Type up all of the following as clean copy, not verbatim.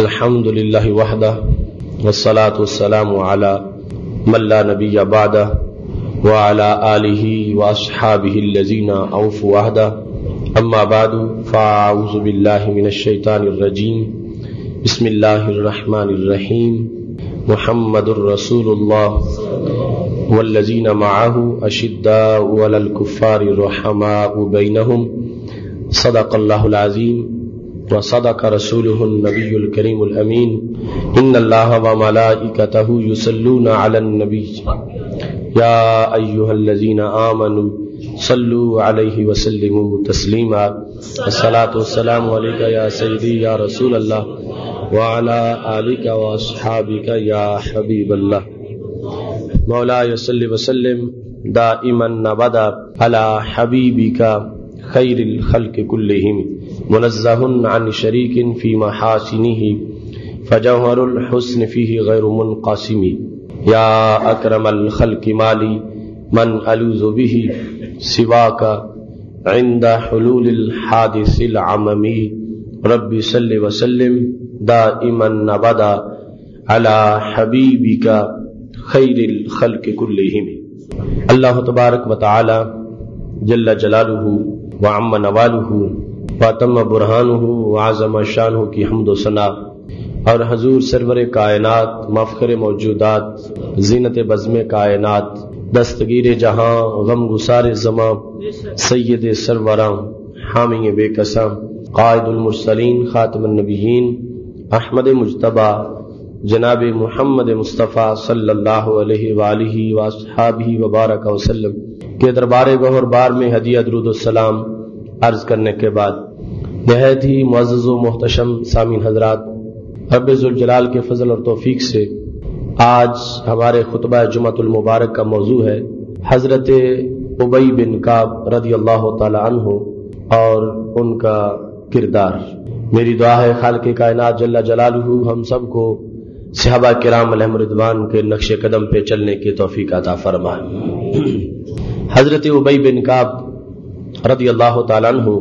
الحمد للہ وحدہ والصلاة والسلام علی من لا نبی بعدہ وعلی آلہ واصحابہ الذین اوفوا عہدہ اما بعد فاعوذ باللہ من الشیطان الرجیم بسم اللہ الرحمن الرحیم محمد الرسول اللہ والذین معہ اشداء علی الکفار رحماء بینہم صدق اللہ العظیم وصدق رسوله النبی الکریم الامین ان اللہ وملائکتہ یصلون علی النبی یا ایہا الذین آمنوا صلوا علیہ وسلموا تسلیما الصلاة والسلام علیکہ یا سیدی یا رسول اللہ وعلی آلک واصحابک یا حبیب اللہ مولاي صلی وسلم دائما ابدا علی حبیبک خیر الخلق کلہم منزہ عن شریک فی محاسنہ فجوہر الحسن فیہ غیر منقسم یا اکرم الخلق مالی من الوذ بہ سواک عند حلول الحادث العممی رب صلی وسلم دائما ابدا علی حبیبک خیر الخلق کلہم۔ اللہ تبارک و تعالی جل جلالہ وعم نوالہ واتم برہانہ وعظم شانہ کی حمد و ثنا اور حضور سرور کائنات مفخر موجودات زینت بزم کائنات دستگیر جہاں غم گسار زماں سید سروراں حامی بے قسم قائد المرسلین خاتم النبیین احمد مجتبی جناب محمد مصطفیٰ صلی اللہ علیہ وآلہ واصحابہ وبارک وسلم کے دربار گوہر بار میں ہدیہ درود السلام عرض کرنے کے بعد نہایت ہی معزز و محتشم سامعین حضرات، رب ذوالجلال کے فضل اور توفیق سے آج ہمارے خطبہ جمعۃ المبارک کا موضوع ہے حضرت ابی بن کعب رضی اللہ تعالی عنہ اور ان کا کردار۔ میری دعا ہے خالق کائنات جل جلالہ ہم سب کو صحابہ کرام علیہم رضوان کے نقش قدم پہ چلنے کی توفیق عطا فرمائے۔ حضرت ابی بن کعب رضی اللہ تعالیٰ عنہ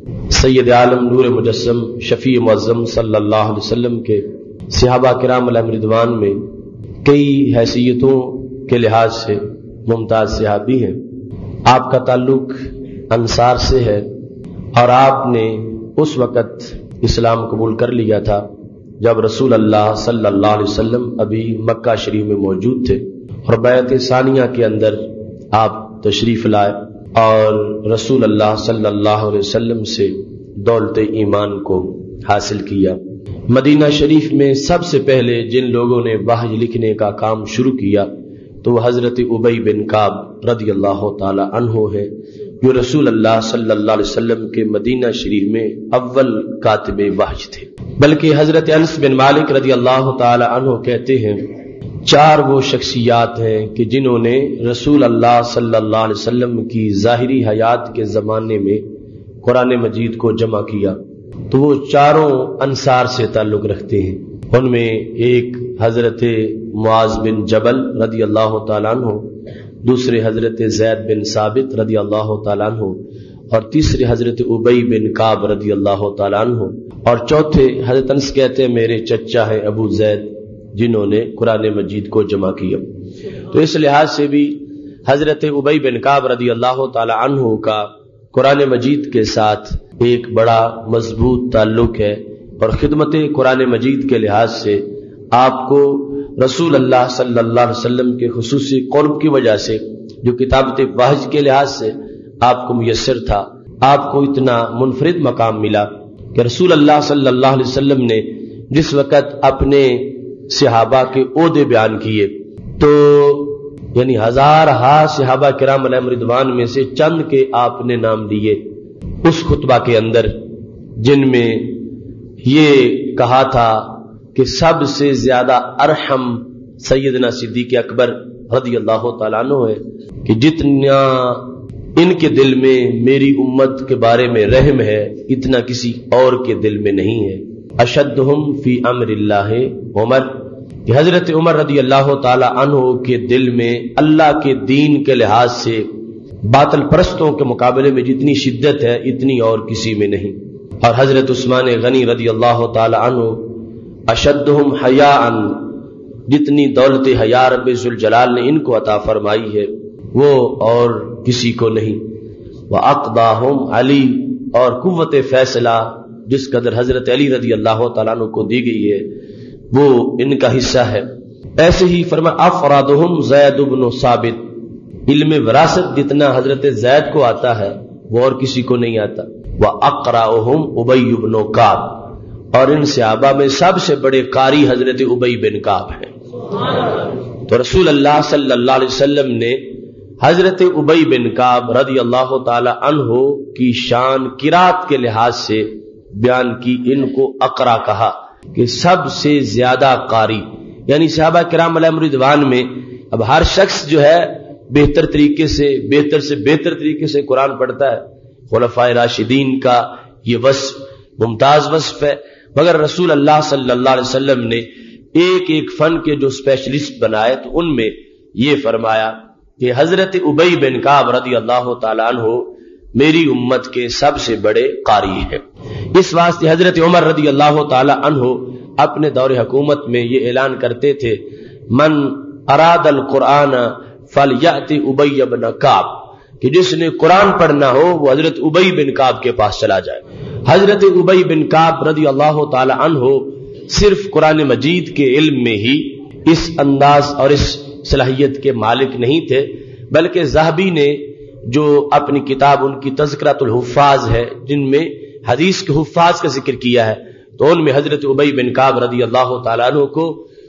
سید عالم نور مجسم شفیع معظم صلی اللہ علیہ وسلم کے صحابہ کرام علیہم رضوان میں کئی حیثیتوں کے لحاظ سے ممتاز صحابی ہیں۔ آپ کا تعلق انصار سے ہے اور آپ نے اس وقت اسلام قبول کر لیا تھا جب رسول اللہ صلی اللہ علیہ وسلم ابھی مکہ شریف میں موجود تھے اور بیعت ثانیہ کے اندر آپ تشریف لائے اور رسول اللہ صلی اللہ علیہ وسلم سے دولت ایمان کو حاصل کیا۔ مدینہ شریف میں سب سے پہلے جن لوگوں نے وحی لکھنے کا کام شروع کیا تو وہ حضرت ابی بن کعب رضی اللہ تعالی عنہ ہے، جو رسول اللہ صلی اللہ علیہ وسلم کے مدینہ شریف میں اول کاتب وحی تھے۔ بلکہ حضرت انس بن مالک رضی اللہ تعالی عنہ کہتے ہیں چار وہ شخصیات ہیں کہ جنہوں نے رسول اللہ صلی اللہ علیہ وسلم کی ظاہری حیات کے زمانے میں قرآن مجید کو جمع کیا، تو وہ چاروں انصار سے تعلق رکھتے ہیں۔ ان میں ایک حضرت معاذ بن جبل رضی اللہ تعالیٰ عنہ، دوسرے حضرت زید بن ثابت رضی اللہ تعالیٰ عنہ، اور تیسرے حضرت ابی بن کعب رضی اللہ تعالیٰ عنہ، اور چوتھے حضرت انس کہتے ہیں میرے چچا ہیں ابو زید، جنہوں نے قرآن مجید کو جمع کیا۔ تو اس لحاظ سے بھی حضرت ابی بن کعب رضی اللہ تعالی عنہ کا قرآن مجید کے ساتھ ایک بڑا مضبوط تعلق ہے، اور خدمت قرآن مجید کے لحاظ سے آپ کو رسول اللہ صلی اللہ علیہ وسلم کے خصوصی قرب کی وجہ سے جو کتابت وحی کے لحاظ سے آپ کو میسر تھا، آپ کو اتنا منفرد مقام ملا کہ رسول اللہ صلی اللہ علیہ وسلم نے جس وقت اپنے صحابہ کے عہدے بیان کیے تو یعنی ہزار صحابہ کرام علیہم رضوان میں سے چند کے آپ نے نام لیے اس خطبہ کے اندر، جن میں یہ کہا تھا کہ سب سے زیادہ ارحم سیدنا صدیق اکبر رضی اللہ تعالیٰ عنہ ہے، کہ جتنا ان کے دل میں میری امت کے بارے میں رحم ہے اتنا کسی اور کے دل میں نہیں ہے۔ اشدہم فی امر اللہ عمر، کہ حضرت عمر رضی اللہ تعالی عنہ کے دل میں اللہ کے دین کے لحاظ سے باطل پرستوں کے مقابلے میں جتنی شدت ہے اتنی اور کسی میں نہیں۔ اور حضرت عثمان غنی رضی اللہ تعالی عنہ اشدہم حیاء، جتنی دولت حیا رب ذوالجلال نے ان کو عطا فرمائی ہے وہ اور کسی کو نہیں۔ وَأَقْضَاهُمْ علی، اور قوت فیصلہ جس قدر حضرت علی رضی اللہ تعالیٰ عنہ کو دی گئی ہے وہ ان کا حصہ ہے۔ ایسے ہی فرمایا افرادہم زید بن ثابت، علم وراثت جتنا حضرت زید کو آتا ہے وہ اور کسی کو نہیں آتا۔ وَأَقْرَأُهُمْ أُبَيُّ بْنُ كَعْبٍ، اور ان صحابہ میں سب سے بڑے قاری حضرت ابی بن کعب ہیں۔ تو رسول اللہ صلی اللہ علیہ وسلم نے حضرت ابی بن کعب رضی اللہ تعالی عنہ کی شان قرات کے لحاظ سے بیان کی، ان کو اقرا کہا کہ سب سے زیادہ قاری، یعنی صحابہ کرام علیہم رضوان میں اب ہر شخص جو ہے بہتر طریقے سے بہتر طریقے سے قرآن پڑھتا ہے، خلفائے راشدین کا یہ وصف ممتاز وصف ہے، مگر رسول اللہ صلی اللہ علیہ وسلم نے ایک ایک فن کے جو اسپیشلسٹ بنائے تو ان میں یہ فرمایا کہ حضرت ابی بن کعب رضی اللہ تعالی عنہ میری امت کے سب سے بڑے قاری ہیں۔ اس واسطے حضرت عمر رضی اللہ تعالی عنہ اپنے دور حکومت میں یہ اعلان کرتے تھے من اراد القرآن فلیأت ابی بن کعب، کہ جس نے قرآن پڑھنا ہو وہ حضرت ابی بن کعب کے پاس چلا جائے۔ حضرت ابی بن کعب رضی اللہ تعالی عنہ صرف قرآن مجید کے علم میں ہی اس انداز اور اس صلاحیت کے مالک نہیں تھے، بلکہ ذہبی نے جو اپنی کتاب ان کی تذکرۃ الحفاظ ہے جن میں حدیث کے حفاظ کا ذکر کیا ہے، تو ان میں حضرت ابی بن کعب رضی اللہ تعالیٰ عنہ کو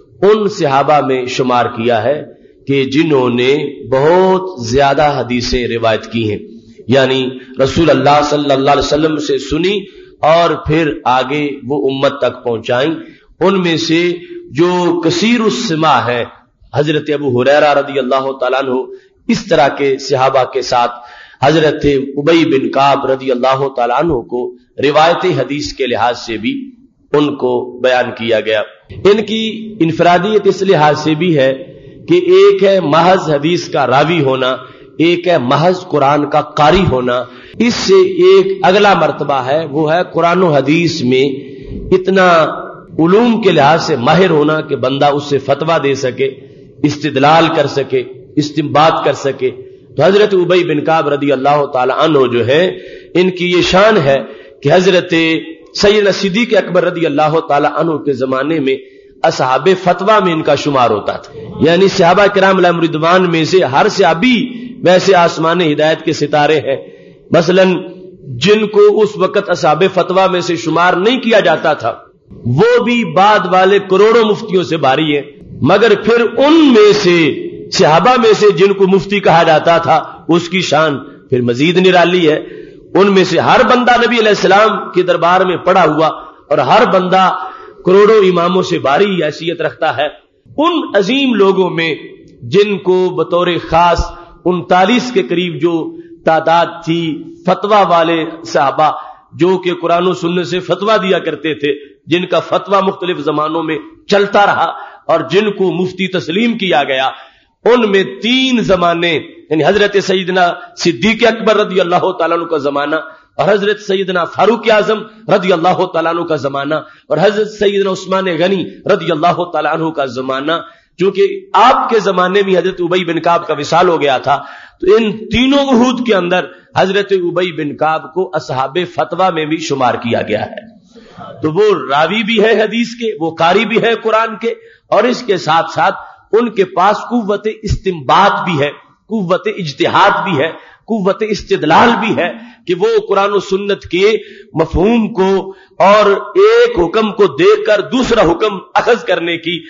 ان صحابہ میں شمار کیا ہے کہ جنہوں نے بہت زیادہ حدیثیں روایت کی ہیں، یعنی رسول اللہ صلی اللہ علیہ وسلم سے سنی اور پھر آگے وہ امت تک پہنچائیں۔ ان میں سے جو کثیر السماع ہے حضرت ابو ہریرہ رضی اللہ تعالیٰ عنہ، اس طرح کے صحابہ کے ساتھ حضرت ابی بن کعب رضی اللہ تعالیٰ عنہ کو روایت حدیث کے لحاظ سے بھی ان کو بیان کیا گیا۔ ان کی انفرادیت اس لحاظ سے بھی ہے کہ ایک ہے محض حدیث کا راوی ہونا، ایک ہے محض قرآن کا قاری ہونا، اس سے ایک اگلا مرتبہ ہے وہ ہے قرآن و حدیث میں اتنا علوم کے لحاظ سے ماہر ہونا کہ بندہ اس سے فتویٰ دے سکے، استدلال کر سکے، استنباط کر سکے۔ تو حضرت ابی بن کعب رضی اللہ تعالی عنہ جو ہے ان کی یہ شان ہے کہ حضرت سیدنا صدیق اکبر رضی اللہ تعالی عنہ کے زمانے میں اصحاب فتویٰ میں ان کا شمار ہوتا تھا، یعنی صحابہ کرام علیہم رضوان میں سے ہر صحابی ویسے آسمان ہدایت کے ستارے ہیں، مثلا جن کو اس وقت اصحاب فتویٰ میں سے شمار نہیں کیا جاتا تھا وہ بھی بعد والے کروڑوں مفتیوں سے بھاری ہیں، مگر پھر ان میں سے صحابہ میں سے جن کو مفتی کہا جاتا تھا اس کی شان پھر مزید نرالی ہے۔ ان میں سے ہر بندہ نبی علیہ السلام کے دربار میں پڑا ہوا اور ہر بندہ کروڑوں اماموں سے بھاری حیثیت رکھتا ہے۔ ان عظیم لوگوں میں جن کو بطور خاص 39 کے قریب جو تعداد تھی فتویٰ والے صحابہ جو کہ قرآن و سنت سے فتویٰ دیا کرتے تھے، جن کا فتویٰ مختلف زمانوں میں چلتا رہا اور جن کو مفتی تسلیم کیا گیا، ان میں 3 زمانے یعنی حضرت سیدنا صدیق اکبر رضی اللہ تعالیٰ عنہ کا زمانہ اور حضرت سیدنا فاروق اعظم رضی اللہ تعالیٰ عنہ کا زمانہ اور حضرت سیدنا عثمان غنی رضی اللہ تعالیٰ عنہ کا زمانہ، چونکہ آپ کے زمانے میں حضرت ابی بن کعب کا وصال ہو گیا تھا، تو ان تینوں عہود کے اندر حضرت ابی بن کعب کو اصحاب فتویٰ میں بھی شمار کیا گیا ہے۔ تو وہ راوی بھی ہے حدیث کے، وہ قاری بھی ہے قرآن کے، اور اس کے ساتھ ساتھ ان کے پاس قوت استنباط بھی ہے، قوت اجتہاد بھی ہے، قوت استدلال بھی ہے کہ وہ قرآن و سنت کے مفہوم کو اور ایک حکم کو دیکھ کر دوسرا حکم اخذ کرنے کی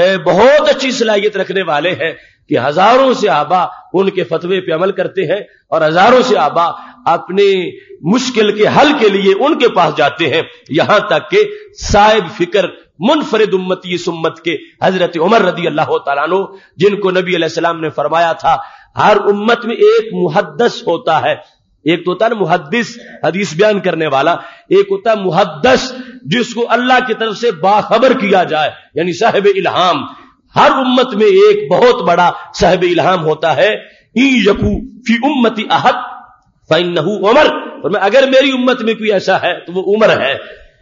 بہت اچھی صلاحیت رکھنے والے ہیں کہ ہزاروں صحابہ ان کے فتوے پہ عمل کرتے ہیں اور ہزاروں صحابہ اپنے مشکل کے حل کے لیے ان کے پاس جاتے ہیں، یہاں تک کہ صاحب فکر منفرد امتی سمت کے حضرت عمر رضی اللہ تعالیٰ عنہ، جن کو نبی علیہ السلام نے فرمایا تھا ہر امت میں ایک محدث ہوتا ہے، ایک تو ہوتا ہے محدث حدیث بیان کرنے والا، ایک ہوتا ہے محدث جس کو اللہ کی طرف سے باخبر کیا جائے یعنی صاحب الہام۔ ہر امت میں ایک بہت بڑا صاحب الہام ہوتا ہے، یکو فی امتی احد فانہ عمر، اور اگر میری امت میں کوئی ایسا ہے تو وہ عمر ہے۔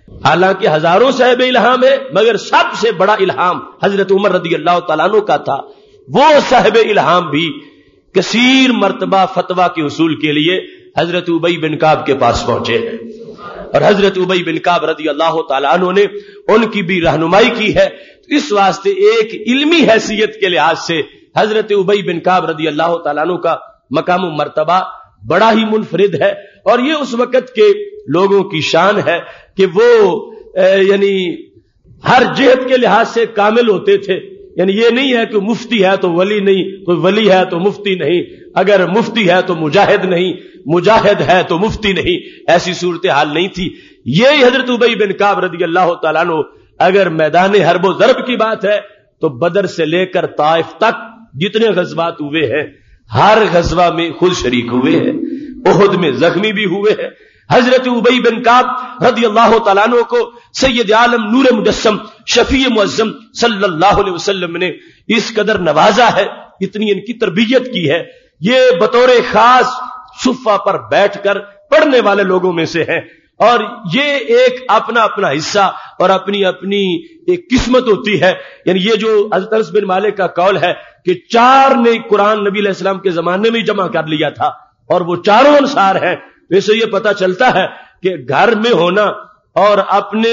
حالانکہ ہزاروں صاحب الہام ہے، مگر سب سے بڑا الہام حضرت عمر رضی اللہ تعالیٰ عنہ کا تھا۔ وہ صاحب الہام بھی کثیر مرتبہ فتویٰ کے حصول کے لیے حضرت ابی بن کعب کے پاس پہنچے ہیں، اور حضرت ابی بن کعب رضی اللہ تعالیٰ عنہ نے ان کی بھی رہنمائی کی ہے۔ اس واسطے ایک علمی حیثیت کے لحاظ سے حضرت ابی بن کعب رضی اللہ تعالیٰ عنہ کا مقام و مرتبہ بڑا ہی منفرد ہے، اور یہ اس وقت کے لوگوں کی شان ہے کہ وہ یعنی ہر جہت کے لحاظ سے کامل ہوتے تھے۔ یعنی یہ نہیں ہے کہ مفتی ہے تو ولی نہیں، کوئی ولی ہے تو مفتی نہیں، اگر مفتی ہے تو مجاہد نہیں، مجاہد ہے تو مفتی نہیں، ایسی صورتحال نہیں تھی۔ یہ حضرت ابی بن کعب رضی اللہ تعالیٰ عنہ اگر میدان حرب و ضرب کی بات ہے تو بدر سے لے کر طائف تک جتنے غزوات ہوئے ہیں ہر غزوہ میں خود شریک ہوئے ہیں، احد میں زخمی بھی ہوئے ہیں۔ حضرت ابی بن کعب رضی اللہ تعالیٰ عنہ کو سید عالم نور مجسم شفیع معظم صلی اللہ علیہ وسلم نے اس قدر نوازا ہے، اتنی ان کی تربیت کی ہے، یہ بطور خاص صفہ پر بیٹھ کر پڑھنے والے لوگوں میں سے ہیں، اور یہ ایک اپنا اپنا حصہ اور اپنی اپنی ایک قسمت ہوتی ہے۔ یعنی یہ جو حضرت انس بن مالک کا قول ہے کہ 4 نے قرآن نبی علیہ السلام کے زمانے میں جمع کر لیا تھا اور وہ چاروں انصار ہیں، ویسے یہ پتہ چلتا ہے کہ گھر میں ہونا اور اپنے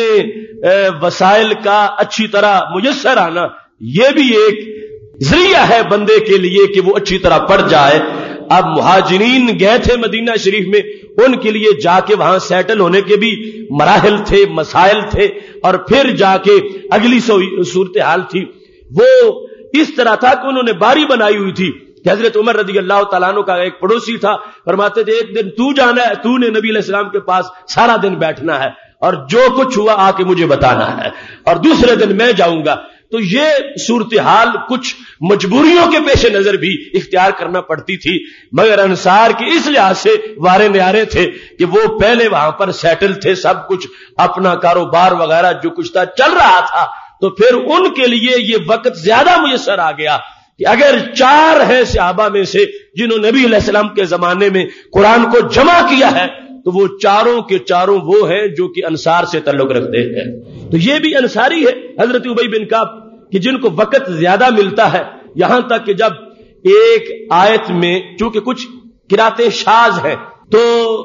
وسائل کا اچھی طرح میسر آنا یہ بھی ایک ذریعہ ہے بندے کے لیے کہ وہ اچھی طرح پڑھ جائے۔ اب مہاجرین گئے تھے مدینہ شریف میں، ان کے لیے جا کے وہاں سیٹل ہونے کے بھی مراحل تھے، مسائل تھے، اور پھر جا کے اگلی صورتحال تھی۔ وہ اس طرح تھا کہ انہوں نے باری بنائی ہوئی تھی کہ حضرت عمر رضی اللہ تعالیٰ عنہ کا ایک پڑوسی تھا، فرماتے تھے ایک دن تو جانا ہے، تو نے نبی علیہ السلام کے پاس سارا دن بیٹھنا ہے اور جو کچھ ہوا آ کے مجھے بتانا ہے، اور دوسرے دن میں جاؤں گا۔ تو یہ صورتحال کچھ مجبوریوں کے پیش نظر بھی اختیار کرنا پڑتی تھی، مگر انصار کے اس لحاظ سے وارے نیارے تھے کہ وہ پہلے وہاں پر سیٹل تھے، سب کچھ اپنا کاروبار وغیرہ جو کچھ تھا چل رہا تھا، تو پھر ان کے لیے یہ وقت زیادہ میسر آ گیا کہ اگر 4 ہیں صحابہ میں سے جنہوں نے نبی علیہ السلام کے زمانے میں قرآن کو جمع کیا ہے تو وہ چاروں کے چاروں وہ ہیں جو کہ انصار سے تعلق رکھتے ہیں۔ تو یہ بھی انصاری ہے حضرت ابی بن کعب کہ جن کو وقت زیادہ ملتا ہے، یہاں تک کہ جب ایک آیت میں چونکہ کچھ قراتیں شاذ ہیں تو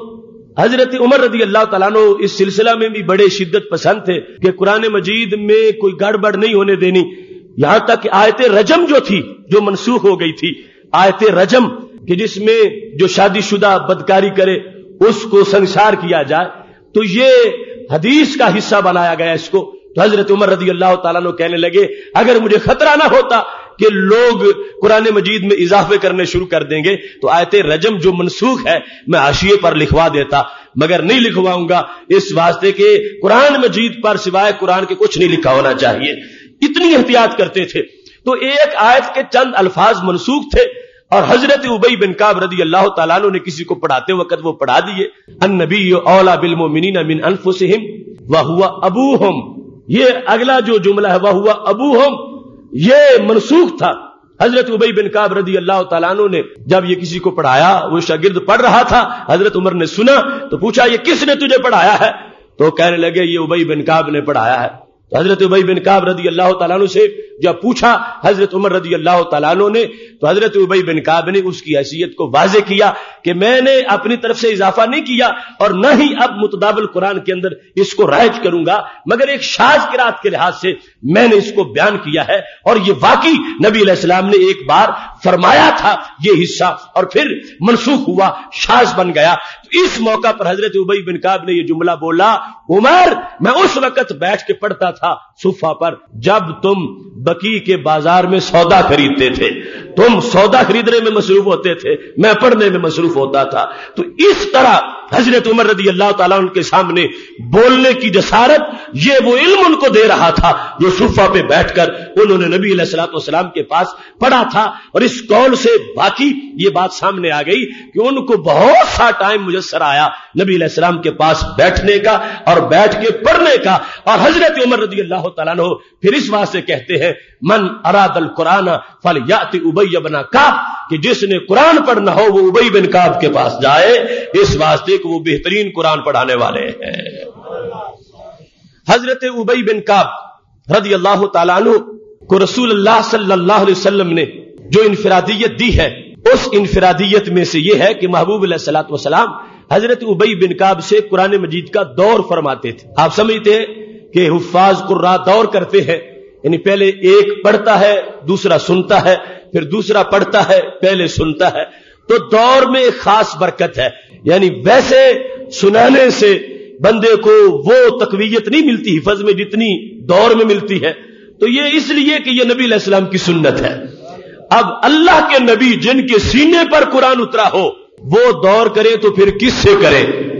حضرت عمر رضی اللہ تعالیٰ عنہ اس سلسلہ میں بھی بڑے شدت پسند تھے کہ قرآن مجید میں کوئی گڑبڑ نہیں ہونے دینی، یہاں تک کہ آیت رجم جو تھی جو منسوخ ہو گئی تھی، آیت رجم کہ جس میں جو شادی شدہ بدکاری کرے اس کو سنسار کیا جائے، تو یہ حدیث کا حصہ بنایا گیا اس کو۔ تو حضرت عمر رضی اللہ تعالیٰ عنہ کہنے لگے اگر مجھے خطرہ نہ ہوتا کہ لوگ قرآن مجید میں اضافے کرنے شروع کر دیں گے تو آیت رجم جو منسوخ ہے میں حاشیے پر لکھوا دیتا، مگر نہیں لکھواؤں گا اس واسطے کہ قرآن مجید پر سوائے قرآن کے کچھ نہیں لکھا ہونا چاہیے، اتنی احتیاط کرتے تھے۔ تو ایک آیت کے چند الفاظ منسوخ تھے اور حضرت ابی بن کعب رضی اللہ تعالیٰ عنہ نے کسی کو پڑھاتے وقت وہ پڑھا دیے، النبی اولی بالمؤمنین من انفسہم وہو ابوہم، یہ اگلا جو جملہ ہے وہو ابوہم یہ منسوخ تھا۔ حضرت ابی بن کعب رضی اللہ تعالیٰ عنہ نے جب یہ کسی کو پڑھایا، وہ شاگرد پڑھ رہا تھا، حضرت عمر نے سنا تو پوچھا یہ کس نے تجھے پڑھایا ہے؟ تو کہنے لگے یہ ابی بن کعب نے پڑھایا ہے۔ تو حضرت ابی بن کعب رضی اللہ تعالیٰ عنہ سے جب پوچھا حضرت عمر رضی اللہ تعالیٰ عنہ نے تو حضرت ابی بن کعب نے اس کی حیثیت کو واضح کیا کہ میں نے اپنی طرف سے اضافہ نہیں کیا اور نہ ہی اب متداول قرآن کے اندر اس کو رائج کروں گا، مگر ایک شاذ قرات کے لحاظ سے میں نے اس کو بیان کیا ہے، اور یہ واقعی نبی علیہ السلام نے ایک بار فرمایا تھا یہ حصہ اور پھر منسوخ ہوا، شاذ بن گیا۔ اس موقع پر حضرت ابی بن کعب نے یہ جملہ بولا، عمر میں اس وقت بیٹھ کے پڑھتا تھا صفہ پر جب تم بقی کے بازار میں سودا خریدتے تھے، تم سودا خریدنے میں مصروف ہوتے تھے، میں پڑھنے میں مصروف ہوتا تھا۔ تو اس طرح حضرت عمر رضی اللہ تعالیٰ عنہ کے سامنے بولنے کی جسارت یہ وہ علم ان کو دے رہا تھا جو صفہ پہ بیٹھ کر انہوں نے نبی علیہ الصلوۃ والسلام کے پاس پڑھا تھا، اور اس قول سے باقی یہ بات سامنے آ گئی کہ ان کو بہت سا ٹائم میسر آیا نبی علیہ السلام کے پاس بیٹھنے کا اور بیٹھ کے پڑھنے کا۔ اور حضرت عمر رضی اللہ تعالیٰ عنہ پھر اس بات سے کہتے ہیں من اراد القرآن فلیأتی ابی بن کعب، کہ جس نے قرآن پڑھنا ہو وہ ابی بن کعب کے پاس جائے، اس واسطے کہ وہ بہترین قرآن پڑھانے والے ہیں۔ حضرت ابی بن کعب رضی اللہ تعالیٰ عنہ کو رسول اللہ صلی اللہ علیہ وسلم نے جو انفرادیت دی ہے، اس انفرادیت میں سے یہ ہے کہ محبوب علیہ الصلوۃ والسلام حضرت ابی بن کعب سے قرآن مجید کا دور فرماتے تھے۔ آپ سمجھتے ہیں کہ حفاظ قراء دور کرتے ہیں، یعنی پہلے ایک پڑھتا ہے دوسرا سنتا ہے، پھر دوسرا پڑھتا ہے پہلے سنتا ہے، تو دور میں ایک خاص برکت ہے، یعنی ویسے سنانے سے بندے کو وہ تقویت نہیں ملتی حفظ میں جتنی دور میں ملتی ہے، تو یہ اس لیے کہ یہ نبی علیہ السلام کی سنت ہے۔ اب اللہ کے نبی جن کے سینے پر قرآن اترا ہو وہ دور کرے تو پھر کس سے کرے؟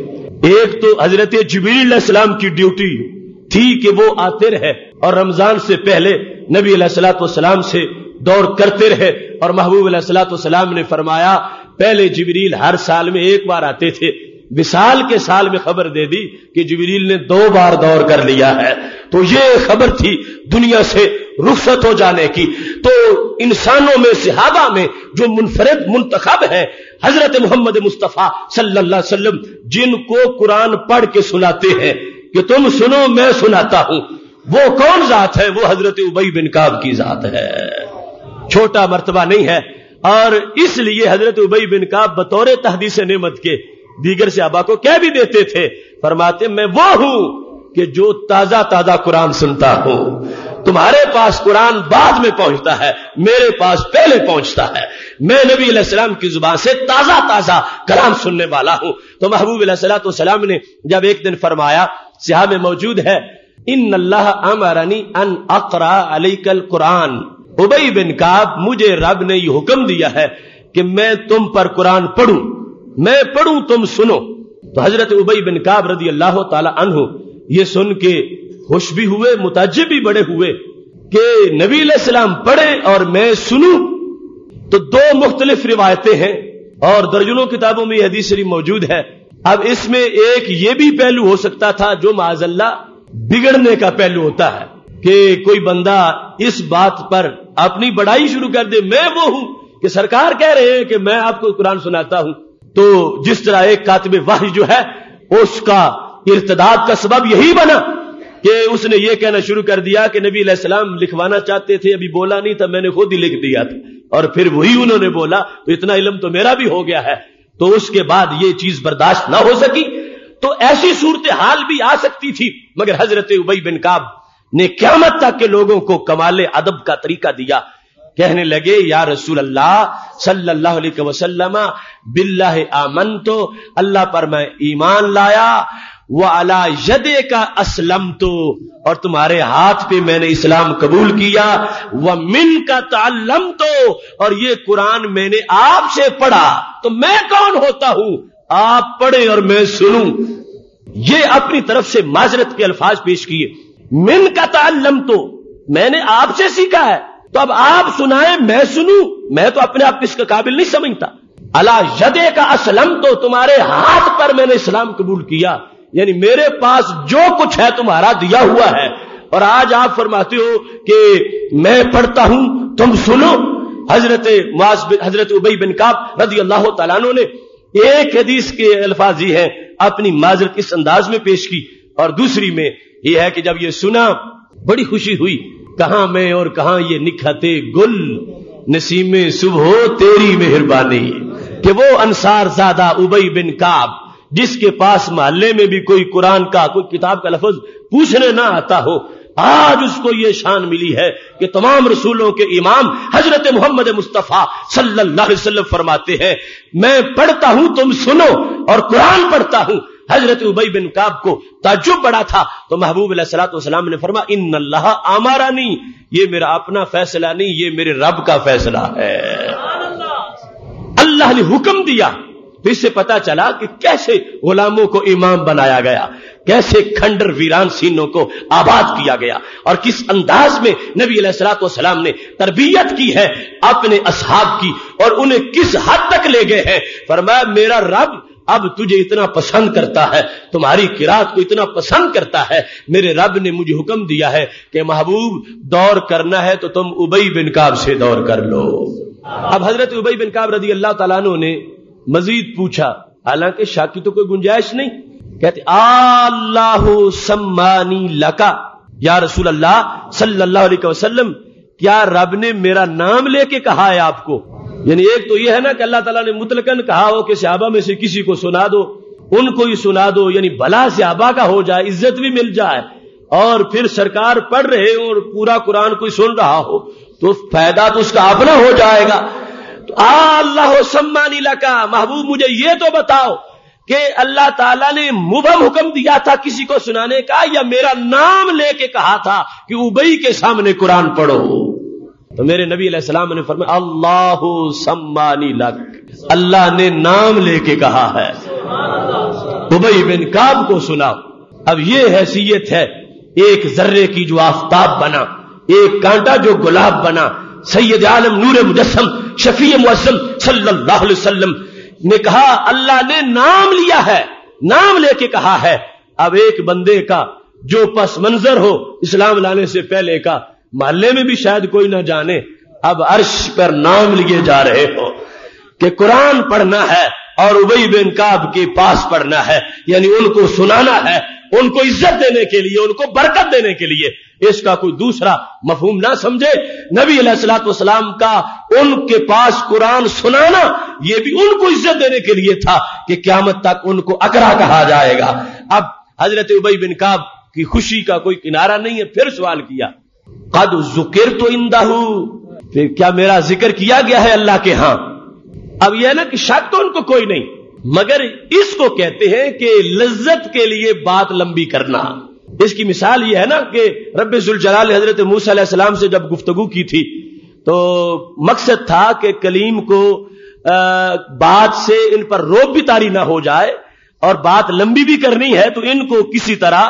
ایک تو حضرت جبریل علیہ السلام کی ڈیوٹی تھی کہ وہ آتے رہے اور رمضان سے پہلے نبی علیہ الصلوۃ والسلام سے دور کرتے رہے، اور محبوب علیہ الصلوۃ والسلام نے فرمایا پہلے جبریل ہر سال میں ایک بار آتے تھے، وصال کے سال میں خبر دے دی کہ جبریل نے 2 بار دور کر لیا ہے، تو یہ خبر تھی دنیا سے رخصت ہو جانے کی۔ تو انسانوں میں صحابہ میں جو منفرد منتخب ہے حضرت محمد مصطفیٰ صلی اللہ علیہ وسلم، جن کو قرآن پڑھ کے سناتے ہیں کہ تم سنو میں سناتا ہوں، وہ کون ذات ہے؟ وہ حضرت ابی بن کعب کی ذات ہے، چھوٹا مرتبہ نہیں ہے۔ اور اس لیے حضرت ابی بن کعب بطور تحدیث نعمت کے دیگر صحابہ کو کہہ بھی دیتے تھے، فرماتے میں وہ ہوں کہ جو تازہ تازہ قرآن سنتا ہوں، تمہارے پاس قرآن بعد میں پہنچتا ہے، میرے پاس پہلے پہنچتا ہے، میں نبی علیہ السلام کی زبان سے تازہ تازہ کلام سننے والا ہوں۔ تو محبوب علیہ الصلوۃ والسلام نے جب ایک دن فرمایا، صحابہ میں موجود ہے، ان اللہ امرنی ان اقرا علیک القرآن، ابی بن کعب مجھے رب نے یہ حکم دیا ہے کہ میں تم پر قرآن پڑھوں، میں پڑھوں تم سنو۔ تو حضرت ابی بن کعب رضی اللہ تعالی عنہ یہ سن کے خوش بھی ہوئے، متعجب بھی بڑے ہوئے کہ نبی علیہ السلام پڑھے اور میں سنوں۔ تو 2 مختلف روایتیں ہیں اور درجنوں کتابوں میں یہ حدیث شریف موجود ہے۔ اب اس میں ایک یہ بھی پہلو ہو سکتا تھا جو معاذ اللہ بگڑنے کا پہلو ہوتا ہے کہ کوئی بندہ اس بات پر اپنی بڑائی شروع کر دے، میں وہ ہوں کہ سرکار کہہ رہے ہیں کہ میں آپ کو قرآن سناتا ہوں۔ تو جس طرح ایک کاتب وحی جو ہے اس کا ارتداد کا سبب یہی بنا کہ اس نے یہ کہنا شروع کر دیا کہ نبی علیہ السلام لکھوانا چاہتے تھے، ابھی بولا نہیں تھا، میں نے خود ہی لکھ دیا تھا، اور پھر وہی انہوں نے بولا تو اتنا علم تو میرا بھی ہو گیا ہے۔ تو اس کے بعد یہ چیز برداشت نہ ہو سکی، تو ایسی صورتحال بھی آ سکتی تھی، مگر حضرت ابی بن کعب نے قیامت تک کے لوگوں کو کمال ادب کا طریقہ دیا۔ کہنے لگے یا رسول اللہ صلی اللہ علیہ وسلم باللہ آمنتو، اللہ پر میں ایمان لایا، وعلی یدیک اسلمتو، اور تمہارے ہاتھ پہ میں نے اسلام قبول کیا، ومنک تعلمتو، اور یہ قرآن میں نے آپ سے پڑھا، تو میں کون ہوتا ہوں آپ پڑھیں اور میں سنوں؟ یہ اپنی طرف سے معذرت کے الفاظ پیش کیے، منک تعلمتو، میں نے آپ سے سیکھا ہے، تو اب آپ سنائیں میں سنوں، میں تو اپنے آپ اس کے قابل نہیں سمجھتا۔ الا یدیک اسلمتو، تمہارے ہاتھ پر میں نے اسلام قبول کیا، یعنی میرے پاس جو کچھ ہے تمہارا دیا ہوا ہے، اور آج آپ فرماتے ہو کہ میں پڑھتا ہوں تم سنو۔ حضرت ابی بن کعب رضی اللہ تعالیٰ عنہ نے ایک حدیث کے الفاظ یہ ہیں اپنی معذرت اس انداز میں پیش کی، اور دوسری میں یہ ہے کہ جب یہ سنا بڑی خوشی ہوئی، کہاں میں اور کہاں یہ نکھتے گل، نسیم صبح تیری مہربانی، کہ وہ انصار زادہ ابی بن کعب جس کے پاس محلے میں بھی کوئی قرآن کا کوئی کتاب کا لفظ پوچھنے نہ آتا ہو، آج اس کو یہ شان ملی ہے کہ تمام رسولوں کے امام حضرت محمد مصطفیٰ صلی اللہ علیہ وسلم فرماتے ہیں میں پڑھتا ہوں تم سنو، اور قرآن پڑھتا ہوں۔ حضرت ابی بن کعب کو تعجب بڑا تھا، تو محبوب علیہ الصلوۃ والسلام نے فرمایا ان اللہ امرنی، یہ میرا اپنا فیصلہ نہیں، یہ میرے رب کا فیصلہ ہے، اللہ نے حکم دیا۔ تو اس سے پتا چلا کہ کیسے غلاموں کو امام بنایا گیا، کیسے کھنڈر ویران سینوں کو آباد کیا گیا، اور کس انداز میں نبی علیہ الصلوۃ والسلام نے تربیت کی ہے اپنے اصحاب کی، اور انہیں کس حد تک لے گئے ہیں۔ فرمایا میرا رب اب تجھے اتنا پسند کرتا ہے، تمہاری قرات کو اتنا پسند کرتا ہے، میرے رب نے مجھے حکم دیا ہے کہ محبوب دور کرنا ہے تو تم ابی بن کعب سے دور کر لو۔ اب حضرت ابی بن کعب رضی اللہ تعالیٰ عنہ نے مزید پوچھا، حالانکہ شک کی تو کوئی گنجائش نہیں، کہتے اللہ سمانی لکا، یا رسول اللہ صلی اللہ علیہ وسلم کیا رب نے میرا نام لے کے کہا ہے آپ کو؟ یعنی ایک تو یہ ہے نا کہ اللہ تعالیٰ نے مطلقاً کہا ہو کہ صحابہ میں سے کسی کو سنا دو، ان کو ہی سنا دو، یعنی بھلا صحابہ کا ہو جائے، عزت بھی مل جائے، اور پھر سرکار پڑھ رہے ہو اور پورا قرآن کوئی سن رہا ہو تو فائدہ تو اس کا اپنا ہو جائے گا۔ تو اللہ سمانی لکا، محبوب مجھے یہ تو بتاؤ کہ اللہ تعالیٰ نے مبہم حکم دیا تھا کسی کو سنانے کا، یا میرا نام لے کے کہا تھا کہ ابی کے سامنے قرآن پڑھو؟ تو میرے نبی علیہ السلام نے فرمایا اللہ سمانی لک، اللہ نے نام لے کے کہا ہے، ابی بن کعب کو سناؤ۔ اب یہ حیثیت ہے ایک ذرے کی جو آفتاب بنا، ایک کانٹا جو گلاب بنا، سید عالم نور مجسم شفیع معظم صلی اللہ علیہ وسلم نے کہا اللہ نے نام لیا ہے، نام لے کے کہا ہے۔ اب ایک بندے کا جو پس منظر ہو اسلام لانے سے پہلے کا، محلے میں بھی شاید کوئی نہ جانے، اب عرش پر نام لیے جا رہے ہو کہ قرآن پڑھنا ہے اور ابی بن کعب کے پاس پڑھنا ہے، یعنی ان کو سنانا ہے، ان کو عزت دینے کے لیے، ان کو برکت دینے کے لیے۔ اس کا کوئی دوسرا مفہوم نہ سمجھے۔ نبی علیہ الصلوۃ والسلام کا ان کے پاس قرآن سنانا یہ بھی ان کو عزت دینے کے لیے تھا کہ قیامت تک ان کو اقرا کہا جائے گا۔ اب حضرت ابی بن کعب کی خوشی کا کوئی کنارہ نہیں ہے، پھر سوال کیا قد ذکرت عندہ، پھر کیا میرا ذکر کیا گیا ہے اللہ کے ہاں؟ اب یہ ہے نا کہ شک تو ان کو کوئی نہیں، مگر اس کو کہتے ہیں کہ لذت کے لیے بات لمبی کرنا۔ اس کی مثال یہ ہے نا کہ رب ذوالجلال نے حضرت موسیٰ علیہ السلام سے جب گفتگو کی تھی تو مقصد تھا کہ کلیم کو بات سے ان پر روب بھی طاری نہ ہو جائے، اور بات لمبی بھی کرنی ہے تو ان کو کسی طرح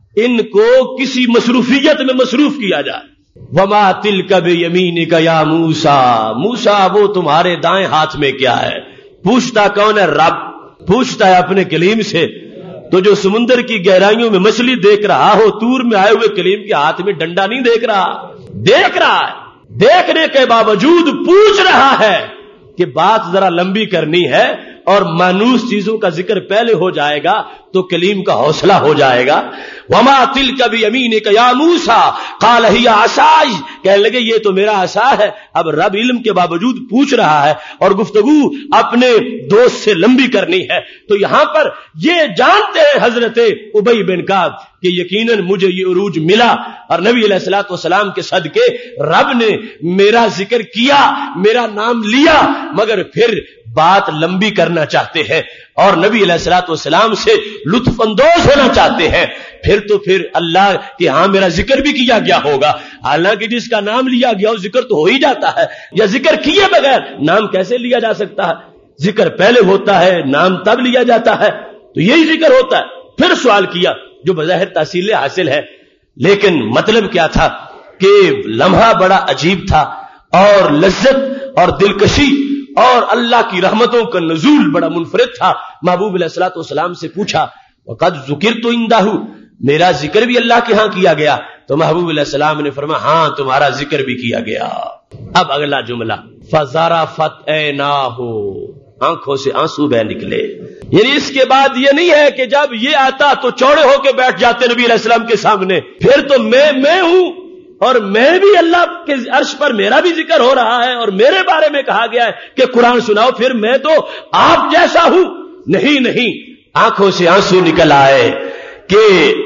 کسی مصروفیت میں مصروف کیا جائے۔ وما تلک بیمینک یا موسیٰ، موسیٰ وہ تمہارے دائیں ہاتھ میں کیا ہے؟ پوچھتا کون ہے؟ رب پوچھتا ہے اپنے کلیم سے۔ تو جو سمندر کی گہرائیوں میں مچھلی دیکھ رہا ہو، طور میں آئے ہوئے کلیم کے ہاتھ میں ڈنڈا نہیں دیکھ رہا، دیکھ رہا ہے، دیکھنے کے باوجود پوچھ رہا ہے کہ بات ذرا لمبی کرنی ہے اور مانوس چیزوں کا ذکر پہلے ہو جائے گا تو کلیم کا حوصلہ ہو جائے گا۔ وما تلک بیمینک یا موسیٰ قال ہی عصای، کہنے لگے یہ تو میرا عصا ہے۔ اب رب علم کے باوجود پوچھ رہا ہے اور گفتگو اپنے دوست سے لمبی کرنی ہے، تو یہاں پر یہ جانتے ہیں حضرت ابی بن کعب کہ یقیناً مجھے یہ عروج ملا، اور نبی علیہ الصلوۃ والسلام کے صدقے رب نے میرا ذکر کیا، میرا نام لیا، مگر پھر بات لمبی کرنا چاہتے ہیں اور نبی علیہ الصلوۃ والسلام سے لطف اندوز ہونا چاہتے ہیں، پھر اللہ کہ ہاں میرا ذکر بھی کیا گیا ہوگا۔ حالانکہ جس کا نام لیا گیا وہ ذکر تو ہو ہی جاتا ہے، یا ذکر کیے بغیر نام کیسے لیا جا سکتا ہے؟ ذکر پہلے ہوتا ہے، نام تب لیا جاتا ہے، تو یہی ذکر ہوتا ہے۔ پھر سوال کیا جو بظاہر تحصیل حاصل ہے، لیکن مطلب کیا تھا کہ لمحہ بڑا عجیب تھا، اور لذت اور دلکشی اور اللہ کی رحمتوں کا نزول بڑا منفرد تھا۔ محبوب علیہ الصلوۃ والسلام سے پوچھا وقد ذکرت عندہ، میرا ذکر بھی اللہ کے ہاں کیا گیا؟ تو محبوب علیہ السلام نے فرمایا ہاں تمہارا ذکر بھی کیا گیا۔ اب اگلا جملہ فَذَرَفَتْ عَيْنَاهُ، آنکھوں سے آنسو بہ نکلے۔ یعنی اس کے بعد یہ نہیں ہے کہ جب یہ آتا تو چوڑے ہو کے بیٹھ جاتے نبی علیہ السلام کے سامنے، پھر تو میں ہوں اور میں بھی اللہ کے عرش پر میرا بھی ذکر ہو رہا ہے اور میرے بارے میں کہا گیا ہے کہ قرآن سناؤ، پھر میں تو آپ جیسا ہوں۔ نہیں، آنکھوں سے آنسو نکل آئے کہ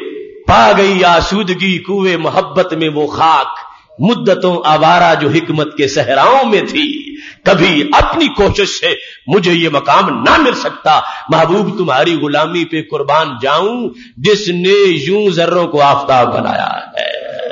پا گئی آسودگی کوئے محبت میں وہ خاک، مدتوں آوارہ جو حکمت کے صحراؤں میں تھی، کبھی اپنی کوشش سے مجھے یہ مقام نہ مل سکتا، محبوب تمہاری غلامی پہ قربان جاؤں جس نے یوں ذروں کو آفتاب بنایا ہے۔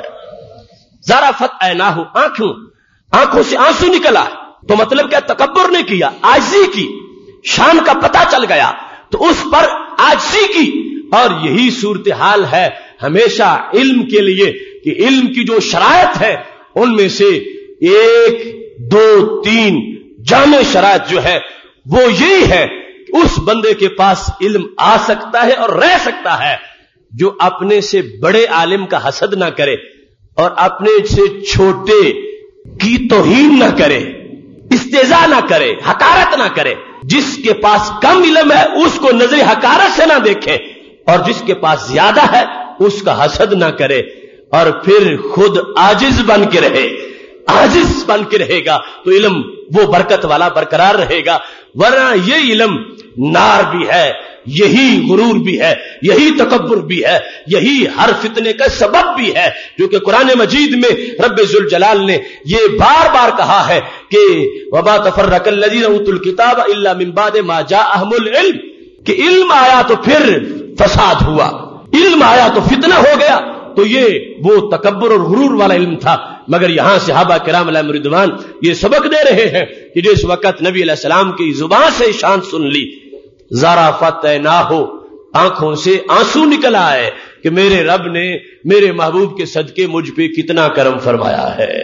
ذرافت عیناہ، آنکھوں سے آنسو نکلا، تو مطلب کیا؟ تکبر نے کیا، عاجزی کی، شان کا پتہ چل گیا تو اس پر عاجزی کی۔ اور یہی صورتحال ہے ہمیشہ علم کے لیے کہ علم کی جو شرائط ہے ان میں سے 1 2 3 جامع شرائط جو ہے وہ یہی ہے کہ اس بندے کے پاس علم آ سکتا ہے اور رہ سکتا ہے جو اپنے سے بڑے عالم کا حسد نہ کرے اور اپنے سے چھوٹے کی توہین نہ کرے، استہزاء نہ کرے، حقارت نہ کرے۔ جس کے پاس کم علم ہے اس کو نظر حقارت سے نہ دیکھے، اور جس کے پاس زیادہ ہے اس کا حسد نہ کرے اور پھر خود عاجز بن کے رہے. عاجز بن کے رہے گا تو علم وہ برکت والا برقرار رہے گا، ورنہ یہ علم نار بھی ہے، یہی غرور بھی ہے، یہی تکبر بھی ہے، یہی ہر فتنے کا سبب بھی ہے، جو کہ قرآن مجید میں رب ذوالجلال نے یہ بار بار کہا ہے کہ وَمَا تَفَرَّقَ الَّذِينَ أُوتُوا الْكِتَابَ إِلَّا مِن بَعْدِ مَا جَاءَهُمُ الْعِلْمُ، کہ علم آیا تو پھر فساد ہوا، علم آیا تو فتنہ ہو گیا. تو یہ وہ تکبر اور غرور والا علم تھا. مگر یہاں صحابہ کرام علیہم رضوان یہ سبق دے رہے ہیں کہ جس وقت نبی علیہ السلام کی زبان سے شان سن لی، ذرا فتح نہ ہو، آنکھوں سے آنسو نکل آئے کہ میرے رب نے میرے محبوب کے صدقے مجھ پہ کتنا کرم فرمایا ہے.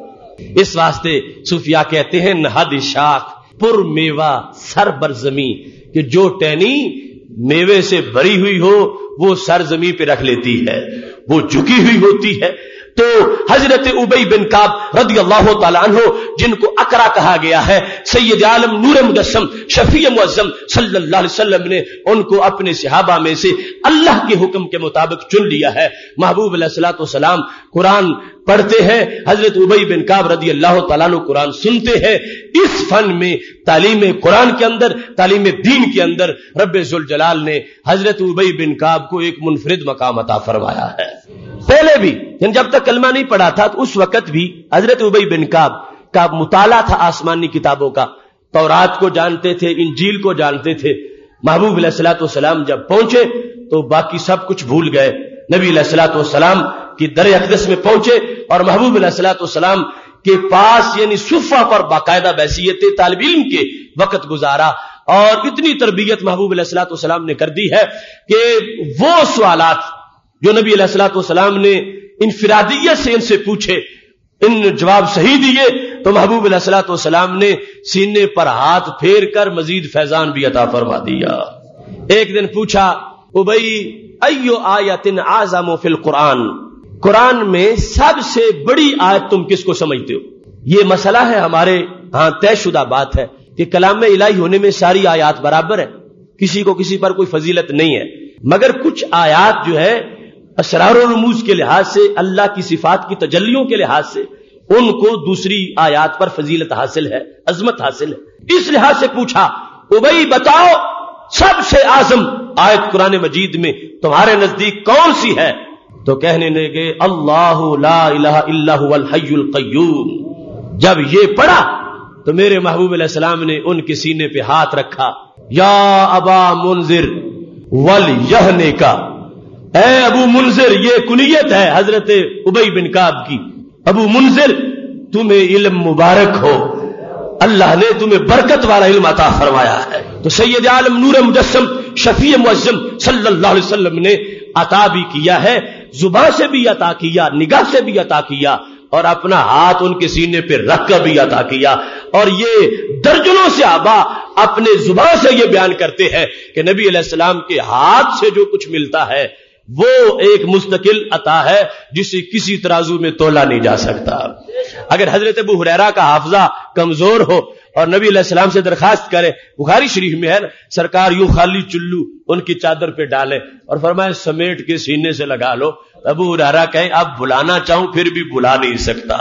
اس واسطے صوفیاء کہتے ہیں نہاد شاخ پر میوہ سر بر زمین، کہ جو ٹہنی میوے سے بھری ہوئی ہو وہ سر زمین پہ رکھ لیتی ہے، وہ جھکی ہوئی ہوتی ہے. تو حضرت ابی بن کعب رضی اللہ تعالیٰ عنہ، جن کو اقرا کہا گیا ہے، سید عالم نور مجسم شفیع معظم صلی اللہ علیہ وسلم نے ان کو اپنے صحابہ میں سے اللہ کے حکم کے مطابق چن لیا ہے. محبوب علیہ الصلوۃ والسلام قرآن پڑھتے ہیں، حضرت ابی بن کعب رضی اللہ تعالیٰ عنہ قرآن سنتے ہیں. اس فن میں تعلیم قرآن کے اندر، تعلیم دین کے اندر رب ذوالجلال نے حضرت ابی بن کعب کو ایک منفرد مقام عطا فرمایا ہے. پہلے بھی جب تک کلمہ نہیں پڑھا تھا تو اس وقت بھی حضرت ابی بن کعب کا مطالعہ تھا آسمانی کتابوں کا، تورات کو جانتے تھے، انجیل کو جانتے تھے. محبوب علیہ الصلوۃ والسلام جب پہنچے تو باقی سب کچھ بھول گئے. نبی علیہ الصلوۃ والسلام کی در اقدس میں پہنچے اور محبوب علیہ الصلوۃ والسلام کے پاس یعنی صفہ پر باقاعدہ بحیثیت طالب علم کے وقت گزارا. اور اتنی تربیت محبوب علیہ الصلوۃ والسلام نے کر دی ہے کہ وہ سوالات جو نبی علیہ الصلوۃ والسلام نے انفرادیت سے ان سے پوچھے، ان جواب صحیح دیے تو محبوب علیہ الصلوۃ والسلام نے سینے پر ہاتھ پھیر کر مزید فیضان بھی عطا فرما دیا. ایک دن پوچھا ابی ایو آیت اعظم فی القرآن، قرآن میں سب سے بڑی آیت تم کس کو سمجھتے ہو؟ یہ مسئلہ ہے ہمارے ہاں طے شدہ بات ہے کہ کلام الہی ہونے میں ساری آیات برابر ہے، کسی کو کسی پر کوئی فضیلت نہیں ہے، مگر کچھ آیات جو ہے اسرار و رموز کے لحاظ سے، اللہ کی صفات کی تجلیوں کے لحاظ سے ان کو دوسری آیات پر فضیلت حاصل ہے، عظمت حاصل ہے. اس لحاظ سے پوچھا ابی بتاؤ سب سے اعظم آیت قرآن مجید میں تمہارے نزدیک کون سی ہے؟ تو کہنے لگے اللہ لا الہ الا هو الحی القیوم. جب یہ پڑھا تو میرے محبوب علیہ السلام نے ان کے سینے پہ ہاتھ رکھا، یا ابا منذر ولیہنے کا، اے ابو منذر، یہ کنیت ہے حضرت ابی بن کعب کی، ابو منذر تمہیں علم مبارک ہو، اللہ نے تمہیں برکت والا علم عطا فرمایا ہے. تو سید عالم نور مجسم شفیع معظم صلی اللہ علیہ وسلم نے عطا بھی کیا ہے، زبان سے بھی عطا کیا، نگاہ سے بھی عطا کیا، اور اپنا ہاتھ ان کے سینے پہ رکھ کر بھی عطا کیا. اور یہ درجنوں صحابہ اپنے زبان سے یہ بیان کرتے ہیں کہ نبی علیہ السلام کے ہاتھ سے جو کچھ ملتا ہے وہ ایک مستقل عطا ہے جسے کسی ترازو میں تولا نہیں جا سکتا. اگر حضرت ابو ہریرہ کا حافظہ کمزور ہو اور نبی علیہ السلام سے درخواست کرے، بخاری شریف میں ہے سرکار یوں خالی چلو ان کی چادر پہ ڈالے اور فرمائے سمیٹ کے سینے سے لگا لو، ابو ہریرہ کہیں اب بلانا چاہوں پھر بھی بلا نہیں سکتا.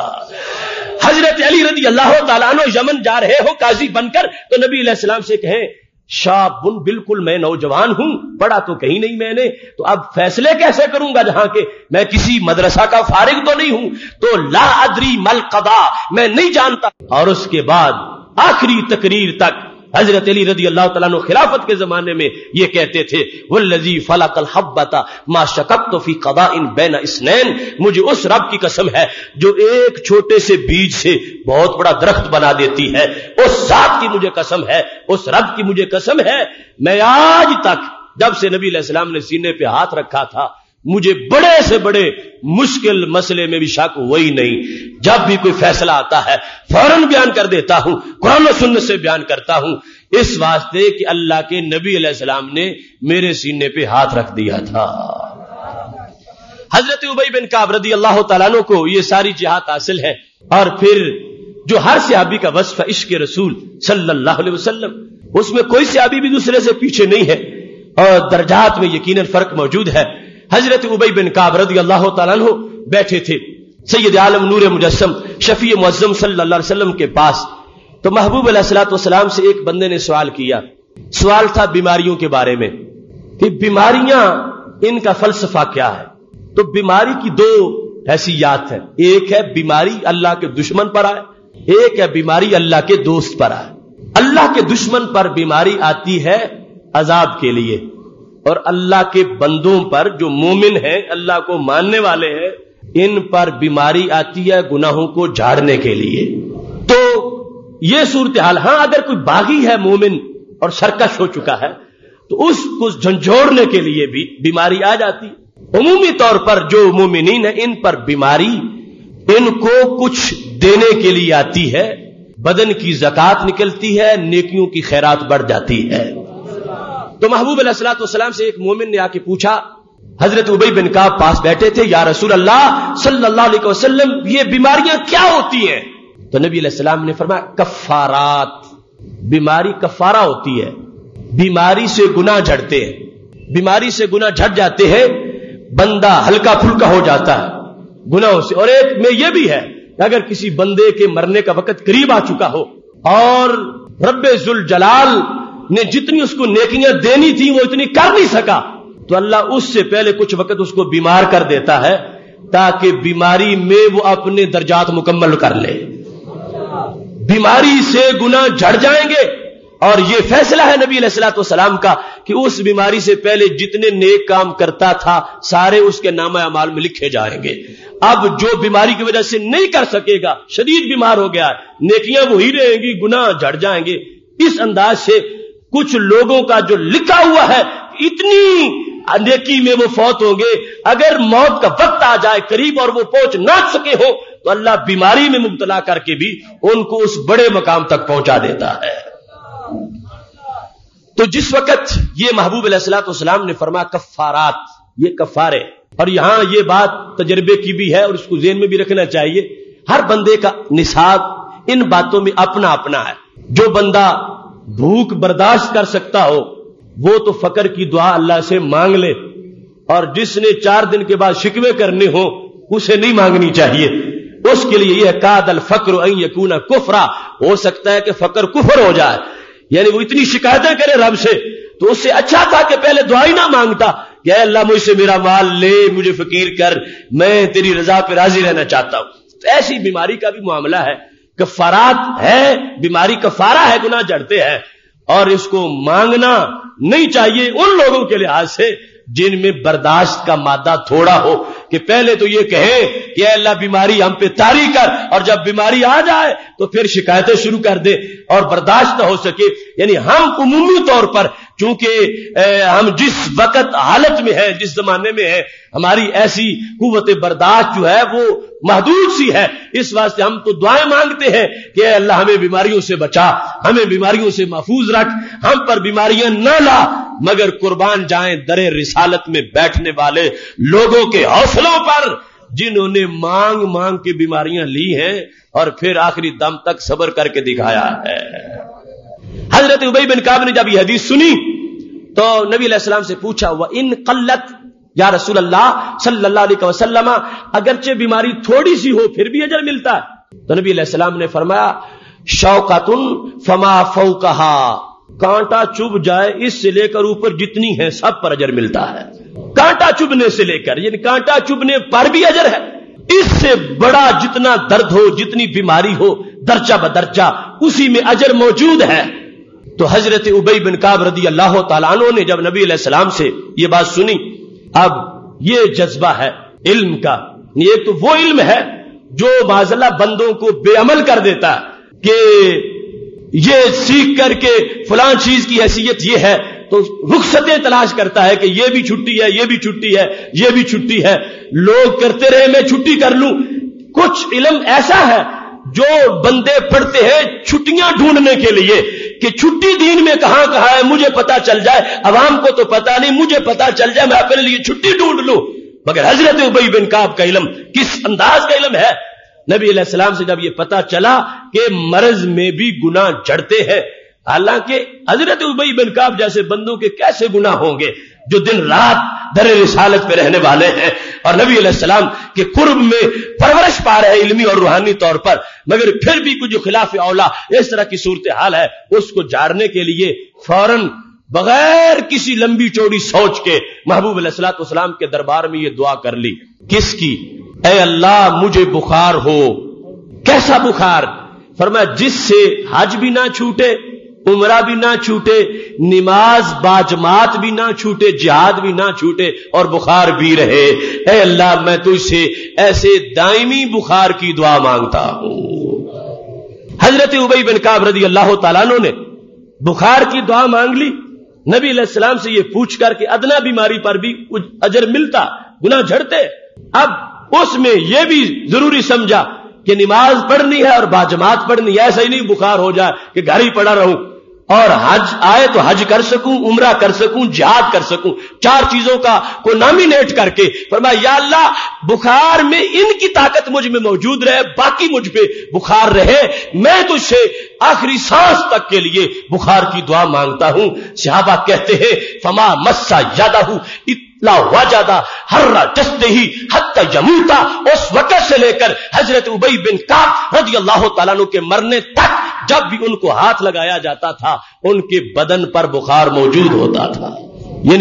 حضرت علی رضی اللہ تعالیٰ عنہ یمن جا رہے ہو قاضی بن کر تو نبی علیہ السلام سے کہیں شاب بالکل میں نوجوان ہوں، پڑھا تو کہیں نہیں میں نے، تو اب فیصلے کیسے کروں گا جہاں کے میں کسی مدرسہ کا فارغ تو نہیں ہوں، تو لا ادری مل قضا، میں نہیں جانتا. اور اس کے بعد آخری تقریر تک حضرت علی رضی اللہ تعالیٰ عنہ خلافت کے زمانے میں یہ کہتے تھے والذی فلق الحبۃ ما شککت فی قضاء بین اثنین، مجھے اس رب کی قسم ہے جو ایک چھوٹے سے بیج سے بہت بڑا درخت بنا دیتی ہے، اس ذات کی مجھے قسم ہے، اس رب کی مجھے قسم ہے، میں آج تک جب سے نبی علیہ السلام نے سینے پہ ہاتھ رکھا تھا مجھے بڑے سے بڑے مشکل مسئلے میں بھی شک وہی نہیں، جب بھی کوئی فیصلہ آتا ہے فوراً بیان کر دیتا ہوں، قرآن و سنت سے بیان کرتا ہوں، اس واسطے کہ اللہ کے نبی علیہ السلام نے میرے سینے پہ ہاتھ رکھ دیا تھا. حضرت ابی بن کعب رضی اللہ تعالیٰ عنہ کو یہ ساری جہات حاصل ہے. اور پھر جو ہر صحابی کا وصف عشق رسول صلی اللہ علیہ وسلم، اس میں کوئی صحابی بھی دوسرے سے پیچھے نہیں ہے. اور درجات میں یقیناً فرق موجود ہے. حضرت ابی بن کعب رضی اللہ تعالیٰ عنہ بیٹھے تھے سید عالم نور مجسم شفیع معظم صلی اللہ علیہ وسلم کے پاس. تو محبوب علیہ الصلوۃ والسلام سے ایک بندے نے سوال کیا. سوال تھا بیماریوں کے بارے میں کہ بیماریاں ان کا فلسفہ کیا ہے. تو بیماری کی دو حیثیات ہیں. ایک ہے بیماری اللہ کے دشمن پر آئے, ایک ہے بیماری اللہ کے دوست پر آئے. اللہ کے دشمن پر بیماری آتی ہے عذاب کے لیے, اور اللہ کے بندوں پر جو مومن ہیں, اللہ کو ماننے والے ہیں, ان پر بیماری آتی ہے گناہوں کو جھاڑنے کے لیے. تو یہ صورتحال. ہاں اگر کوئی باغی ہے مومن اور سرکش ہو چکا ہے تو اس کو جھنجھوڑنے کے لیے بھی بیماری آ جاتی ہے. عمومی طور پر جو مومنین ہیں ان پر بیماری ان کو کچھ دینے کے لیے آتی ہے. بدن کی زکات نکلتی ہے, نیکیوں کی خیرات بڑھ جاتی ہے. تو محبوب علیہ الصلوۃ والسلام سے ایک مومن نے آ کے پوچھا, حضرت ابی بن کعب پاس بیٹھے تھے, یا رسول اللہ صلی اللہ علیہ وسلم یہ بیماریاں کیا ہوتی ہیں؟ تو نبی علیہ السلام نے فرمایا کفارات. بیماری کفارہ ہوتی ہے, بیماری سے گناہ جھڑتے ہیں, بیماری سے گناہ جھڑ جاتے ہیں, بندہ ہلکا پھلکا ہو جاتا ہے گناہوں سے. اور ایک میں یہ بھی ہے کہ اگر کسی بندے کے مرنے کا وقت قریب آ چکا ہو اور رب ذوالجلال نے جتنی اس کو نیکیاں دینی تھی وہ اتنی کر نہیں سکا, تو اللہ اس سے پہلے کچھ وقت اس کو بیمار کر دیتا ہے تاکہ بیماری میں وہ اپنے درجات مکمل کر لے. بیماری سے گناہ جھڑ جائیں گے, اور یہ فیصلہ ہے نبی علیہ الصلوۃ والسلام کا کہ اس بیماری سے پہلے جتنے نیک کام کرتا تھا سارے اس کے نامہ اعمال میں لکھے جائیں گے. اب جو بیماری کی وجہ سے نہیں کر سکے گا, شدید بیمار ہو گیا, نیکیاں وہی رہیں گی, گناہ جھڑ جائیں گے. اس انداز سے کچھ لوگوں کا جو لکھا ہوا ہے اتنی نیکی میں وہ فوت ہوں گے, اگر موت کا وقت آ جائے قریب اور وہ پہنچ نہ سکے ہو تو اللہ بیماری میں مبتلا کر کے بھی ان کو اس بڑے مقام تک پہنچا دیتا ہے. تو جس وقت یہ محبوب علیہ الصلوۃ والسلام نے فرمایا کفارات, یہ کفارے, اور یہاں یہ بات تجربے کی بھی ہے اور اس کو ذہن میں بھی رکھنا چاہیے. ہر بندے کا نصاب ان باتوں میں اپنا اپنا ہے. جو بندہ بھوک برداشت کر سکتا ہو وہ تو فقر کی دعا اللہ سے مانگ لے, اور جس نے 4 دن کے بعد شکوے کرنے ہو اسے نہیں مانگنی چاہیے. اس کے لیے یہ کاد الفقر ان یکون کفرا, ہو سکتا ہے کہ فقر کفر ہو جائے, یعنی وہ اتنی شکایتیں کرے رب سے, تو اس سے اچھا تھا کہ پہلے دعا ہی نہ مانگتا کہ اے اللہ مجھ سے میرا مال لے, مجھے فقیر کر, میں تیری رضا پہ راضی رہنا چاہتا ہوں. تو ایسی بیماری کا بھی معاملہ ہے, کفارات ہے, بیماری کفارہ ہے, گناہ جڑتے ہیں, اور اس کو مانگنا نہیں چاہیے ان لوگوں کے لحاظ سے جن میں برداشت کا مادہ تھوڑا ہو, کہ پہلے تو یہ کہیں کہ اے اللہ بیماری ہم پہ طاری کر, اور جب بیماری آ جائے تو پھر شکایتیں شروع کر دے اور برداشت نہ ہو سکے. یعنی ہم عمومی طور پر چونکہ ہم جس وقت حالت میں ہیں, جس زمانے میں ہیں, ہماری ایسی قوت برداشت جو ہے وہ محدود سی ہے, اس واسطے ہم تو دعائیں مانگتے ہیں کہ اے اللہ ہمیں بیماریوں سے بچا, ہمیں بیماریوں سے محفوظ رکھ, ہم پر بیماریاں نہ لا. مگر قربان جائیں در رسالت میں بیٹھنے والے لوگوں کے حوصلوں پر جنہوں نے مانگ مانگ کے بیماریاں لی ہیں اور پھر آخری دم تک صبر کر کے دکھایا ہے. حضرت ابی بن کعب نے جب یہ حدیث سنی تو نبی علیہ السلام سے پوچھا, وَإِن قَلَّتْ, یا رسول اللہ صلی اللہ علیہ وسلم اگرچہ بیماری تھوڑی سی ہو پھر بھی اجر ملتا ہے؟ تو نبی علیہ السلام نے فرمایا شوقۃ فما فوقها, کانٹا چبھ جائے اس سے لے کر اوپر جتنی ہے سب پر اجر ملتا ہے. کانٹا چبھنے سے لے کر, یعنی کانٹا چبھنے پر بھی اجر ہے. اس سے بڑا جتنا درد ہو, جتنی بیماری ہو, درجہ بدرجہ اسی میں اجر موجود ہے. تو حضرت ابی بن کعب رضی اللہ تعالیٰ عنہ نے جب نبی علیہ السلام سے یہ بات سنی, اب یہ جذبہ ہے علم کا. یہ تو وہ علم ہے جو معاذاللہ بندوں کو بے عمل کر دیتا ہے کہ یہ سیکھ کر کے فلاں چیز کی حیثیت یہ ہے تو رخصتیں تلاش کرتا ہے کہ یہ بھی چھٹی ہے, یہ بھی چھٹی ہے, یہ بھی چھٹی ہے. لوگ کرتے رہے میں چھٹی کر لوں. کچھ علم ایسا ہے جو بندے پڑھتے ہیں چھٹیاں ڈھونڈنے کے لیے کہ چھٹی دین میں کہاں کہاں ہے مجھے پتا چل جائے, عوام کو تو پتا نہیں, مجھے پتا چل جائے, میں اپنے لیے چھٹی ڈھونڈ لوں. مگر حضرت ابی بن کعب کا علم کس انداز کا علم ہے. نبی علیہ السلام سے جب یہ پتا چلا کہ مرض میں بھی گناہ جڑتے ہیں, حالانکہ حضرت ابی بن کعب جیسے بندوں کے کیسے گناہ ہوں گے جو دن رات در رسالت پہ رہنے والے ہیں اور نبی علیہ السلام کے قرب میں پرورش پا رہے ہیں علمی اور روحانی طور پر، مگر پھر بھی کچھ جو خلاف اولا اس طرح کی صورتحال ہے اس کو جھاڑنے کے لیے فوراً بغیر کسی لمبی چوڑی سوچ کے محبوب علیہ الصلوۃ والسلام کے دربار میں یہ دعا کر لی. کس کی؟ اے اللہ مجھے بخار ہو. کیسا بخار؟ فرمایا جس سے حج بھی نہ چھوٹے، عمرہ بھی نہ چھوٹے، نماز باجماعت بھی نہ چھوٹے، جہاد بھی نہ چھوٹے اور بخار بھی رہے. اے اللہ میں تجھ سے ایسے دائمی بخار کی دعا مانگتا ہوں. حضرت ابی بن کعب رضی اللہ تعالیٰ عنہ نے بخار کی دعا مانگ لی. نبی علیہ السلام سے یہ پوچھ کر کہ ادنا بیماری پر بھی کچھ اجر ملتا، گناہ جھڑتے. اب اس میں یہ بھی ضروری سمجھا کہ نماز پڑھنی ہے اور باجماعت پڑھنی ہے، ایسا ہی نہیں بخار ہو جائے کہ گھر ہی پڑا رہوں، اور حج آئے تو حج کر سکوں، عمرہ کر سکوں، جہاد کر سکوں. 4 چیزوں کا کو نامینیٹ کر کے فرمایا یا اللہ بخار میں ان کی طاقت مجھ میں موجود رہے، باقی مجھ پہ بخار رہے، میں تجھ سے آخری سانس تک کے لیے بخار کی دعا مانگتا ہوں. صحابہ کہتے ہیں فما مسا یادہ لا وجدہ ہر جسدہ حتی یموتا. اس وقت سے لے کر حضرت ابی بن کعب رضی اللہ تعالیٰ عنہ کے مرنے تک جب بھی ان کو ہاتھ لگایا جاتا تھا ان کے بدن پر بخار موجود ہوتا تھا. یعنی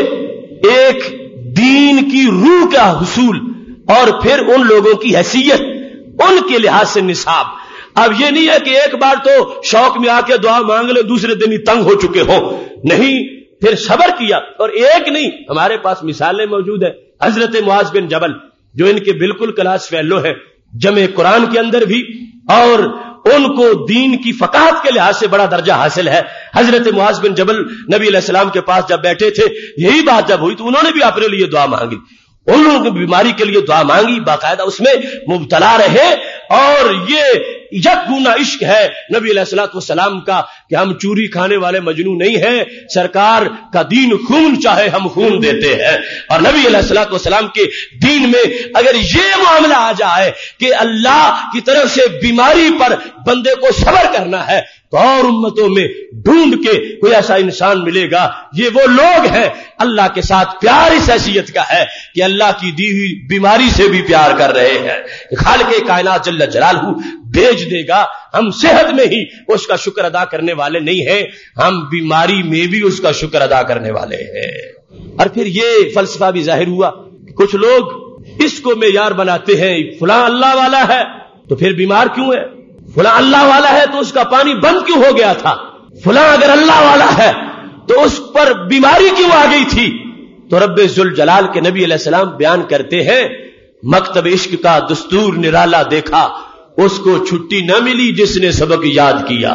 یہ ایک دین کی روح کا حصول اور پھر ان لوگوں کی حیثیت ان کے لحاظ سے نصاب. اب یہ نہیں ہے کہ ایک بار تو شوق میں آ کے دعا مانگ لے دوسرے دن ہی تنگ ہو چکے ہوں، نہیں، پھر صبر کیا. اور ایک نہیں، ہمارے پاس مثالیں موجود ہیں. حضرت معاذ بن جبل جو ان کے بالکل کلاس فیلو ہیں جمع قرآن کے اندر بھی، اور ان کو دین کی فقاہت کے لحاظ سے بڑا درجہ حاصل ہے. حضرت معاذ بن جبل نبی علیہ السلام کے پاس جب بیٹھے تھے یہی بات جب ہوئی تو انہوں نے بھی اپنے لیے دعا مانگی، انہوں نے بیماری کے لیے دعا مانگی، باقاعدہ اس میں مبتلا رہے. اور یہ یک گنا عشق ہے نبی علیہ الصلوۃ والسلام کا کہ ہم چوری کھانے والے مجنون نہیں ہیں، سرکار کا دین خون چاہے ہم خون دیتے ہیں. اور نبی علیہ الصلوۃ والسلام کے دین میں اگر یہ معاملہ آ جائے کہ اللہ کی طرف سے بیماری پر بندے کو صبر کرنا ہے تو اور امتوں میں ڈھونڈ کے کوئی ایسا انسان ملے گا. یہ وہ لوگ ہیں اللہ کے ساتھ پیار اس حیثیت کا ہے کہ اللہ کی دی ہوئی بیماری سے بھی پیار کر رہے ہیں. خالق کائنات جل جلالہ بھیج دے گا، ہم صحت میں ہی اس کا شکر ادا کرنے والے نہیں ہیں، ہم بیماری میں بھی اس کا شکر ادا کرنے والے ہیں. اور پھر یہ فلسفہ بھی ظاہر ہوا کہ کچھ لوگ اس کو معیار بناتے ہیں فلاں اللہ والا ہے تو پھر بیمار کیوں ہے، فلاں اللہ والا ہے تو اس کا پانی بند کیوں ہو گیا تھا، فلاں اگر اللہ والا ہے تو اس پر بیماری کیوں آ گئی تھی. تو رب ذوالجلال کے نبی علیہ السلام بیان کرتے ہیں مکتب عشق کا دستور نرالا دیکھا، اس کو چھٹی نہ ملی جس نے سبق یاد کیا.